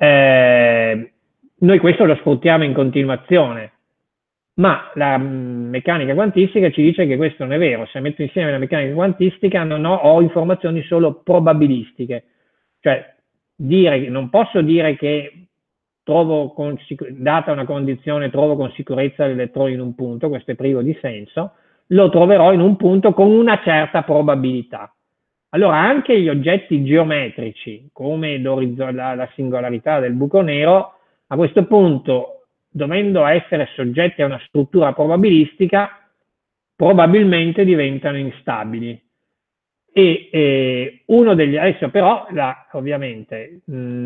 Eh, noi questo lo sfruttiamo in continuazione, ma la meccanica quantistica ci dice che questo non è vero. Se metto insieme la meccanica quantistica non ho, ho informazioni solo probabilistiche, cioè dire, non posso dire che trovo con, data una condizione trovo con sicurezza l'elettrone in un punto, questo è privo di senso, lo troverò in un punto con una certa probabilità. Allora anche gli oggetti geometrici, come la, la singolarità del buco nero, a questo punto, dovendo essere soggetti a una struttura probabilistica, probabilmente diventano instabili. E eh, uno degli, adesso però, la, ovviamente,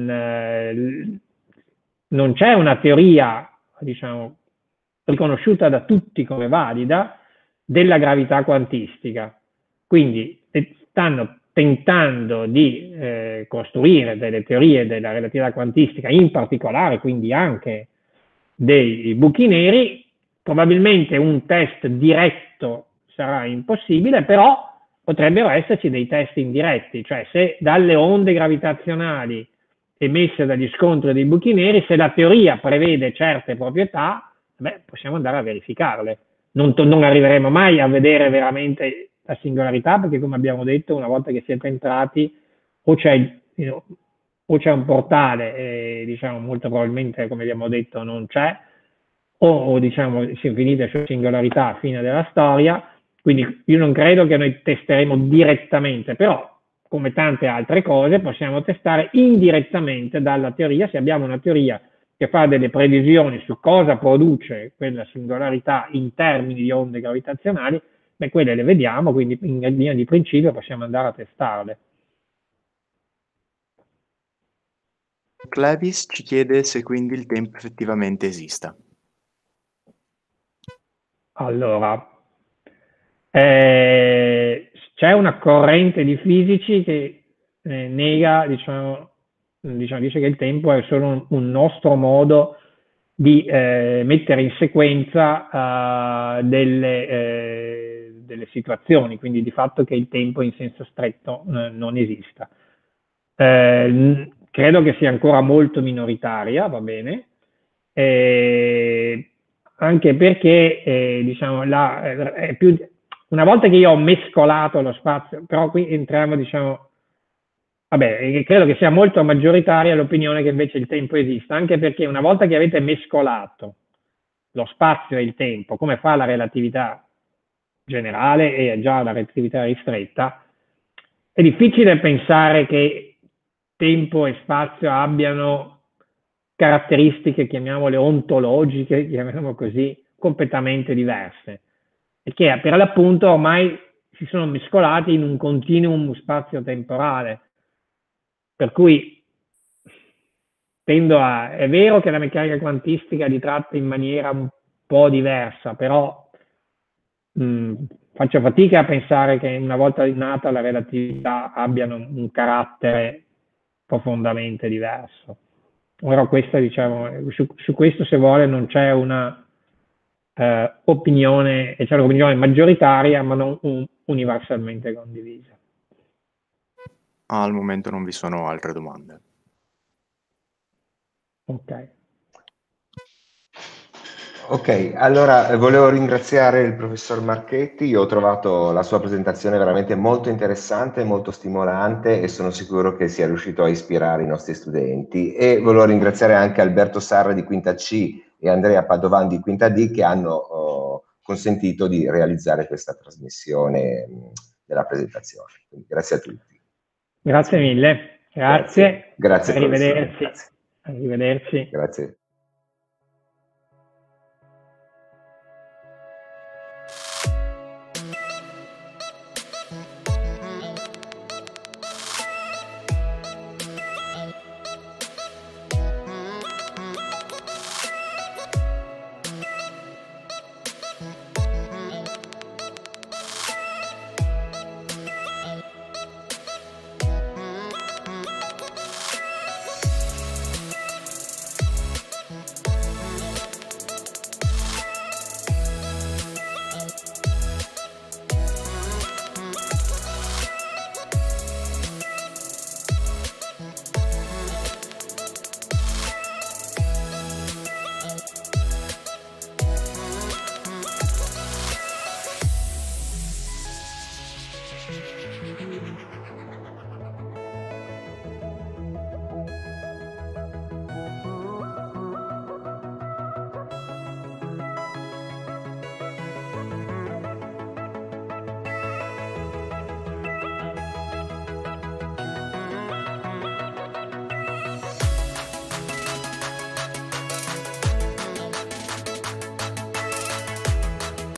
mh, non c'è una teoria, diciamo, riconosciuta da tutti come valida della gravità quantistica. Quindi stanno tentando di eh, costruire delle teorie della relatività quantistica, in particolare quindi anche dei buchi neri. Probabilmente un test diretto sarà impossibile, però potrebbero esserci dei test indiretti, cioè se dalle onde gravitazionali emesse dagli scontri dei buchi neri, se la teoria prevede certe proprietà, beh, possiamo andare a verificarle. Non, non arriveremo mai a vedere veramente la singolarità, perché come abbiamo detto, una volta che siete entrati, o c'è you know, o c'è un portale, e diciamo molto probabilmente, come abbiamo detto, non c'è, o, o diciamo si è finita su singolarità a fine della storia. Quindi io non credo che noi testeremo direttamente, però come tante altre cose possiamo testare indirettamente dalla teoria. Se abbiamo una teoria che fa delle previsioni su cosa produce quella singolarità in termini di onde gravitazionali, beh, quelle le vediamo, quindi in linea di principio possiamo andare a testarle. Clavis ci chiede se quindi il tempo effettivamente esista. Allora, eh, c'è una corrente di fisici che eh, nega, diciamo, diciamo, dice che il tempo è solo un, un nostro modo di eh, mettere in sequenza uh, delle, eh, delle situazioni, quindi di fatto che il tempo in senso stretto eh, non esista. Eh, credo che sia ancora molto minoritaria, va bene, eh, anche perché eh, diciamo, la, è più, una volta che io ho mescolato lo spazio, però qui entriamo, diciamo, vabbè, credo che sia molto maggioritaria l'opinione che invece il tempo esista, anche perché una volta che avete mescolato lo spazio e il tempo, come fa la relatività generale e già la relatività ristretta, è difficile pensare che tempo e spazio abbiano caratteristiche, chiamiamole ontologiche, chiamiamolo così, completamente diverse, perché per l'appunto ormai si sono mescolati in un continuum spazio-temporale, per cui tendo a, è vero che la meccanica quantistica li tratta in maniera un po' diversa, però mh, faccio fatica a pensare che una volta nata la relatività abbiano un carattere profondamente diverso. Ora questa, diciamo, su, su questo se vuole non c'è una eh, opinione, c'è un'opinione maggioritaria ma non un, universalmente condivisa. Ah, al momento non vi sono altre domande. Ok. Ok, allora volevo ringraziare il professor Marchetti, io ho trovato la sua presentazione veramente molto interessante, molto stimolante e sono sicuro che sia riuscito a ispirare i nostri studenti, e volevo ringraziare anche Alberto Sarra di Quinta C e Andrea Padovan di Quinta D che hanno oh, consentito di realizzare questa trasmissione mh, della presentazione. Quindi, grazie a tutti. Grazie mille, grazie, Grazie, grazie arrivederci. Grazie. Arrivederci. Grazie.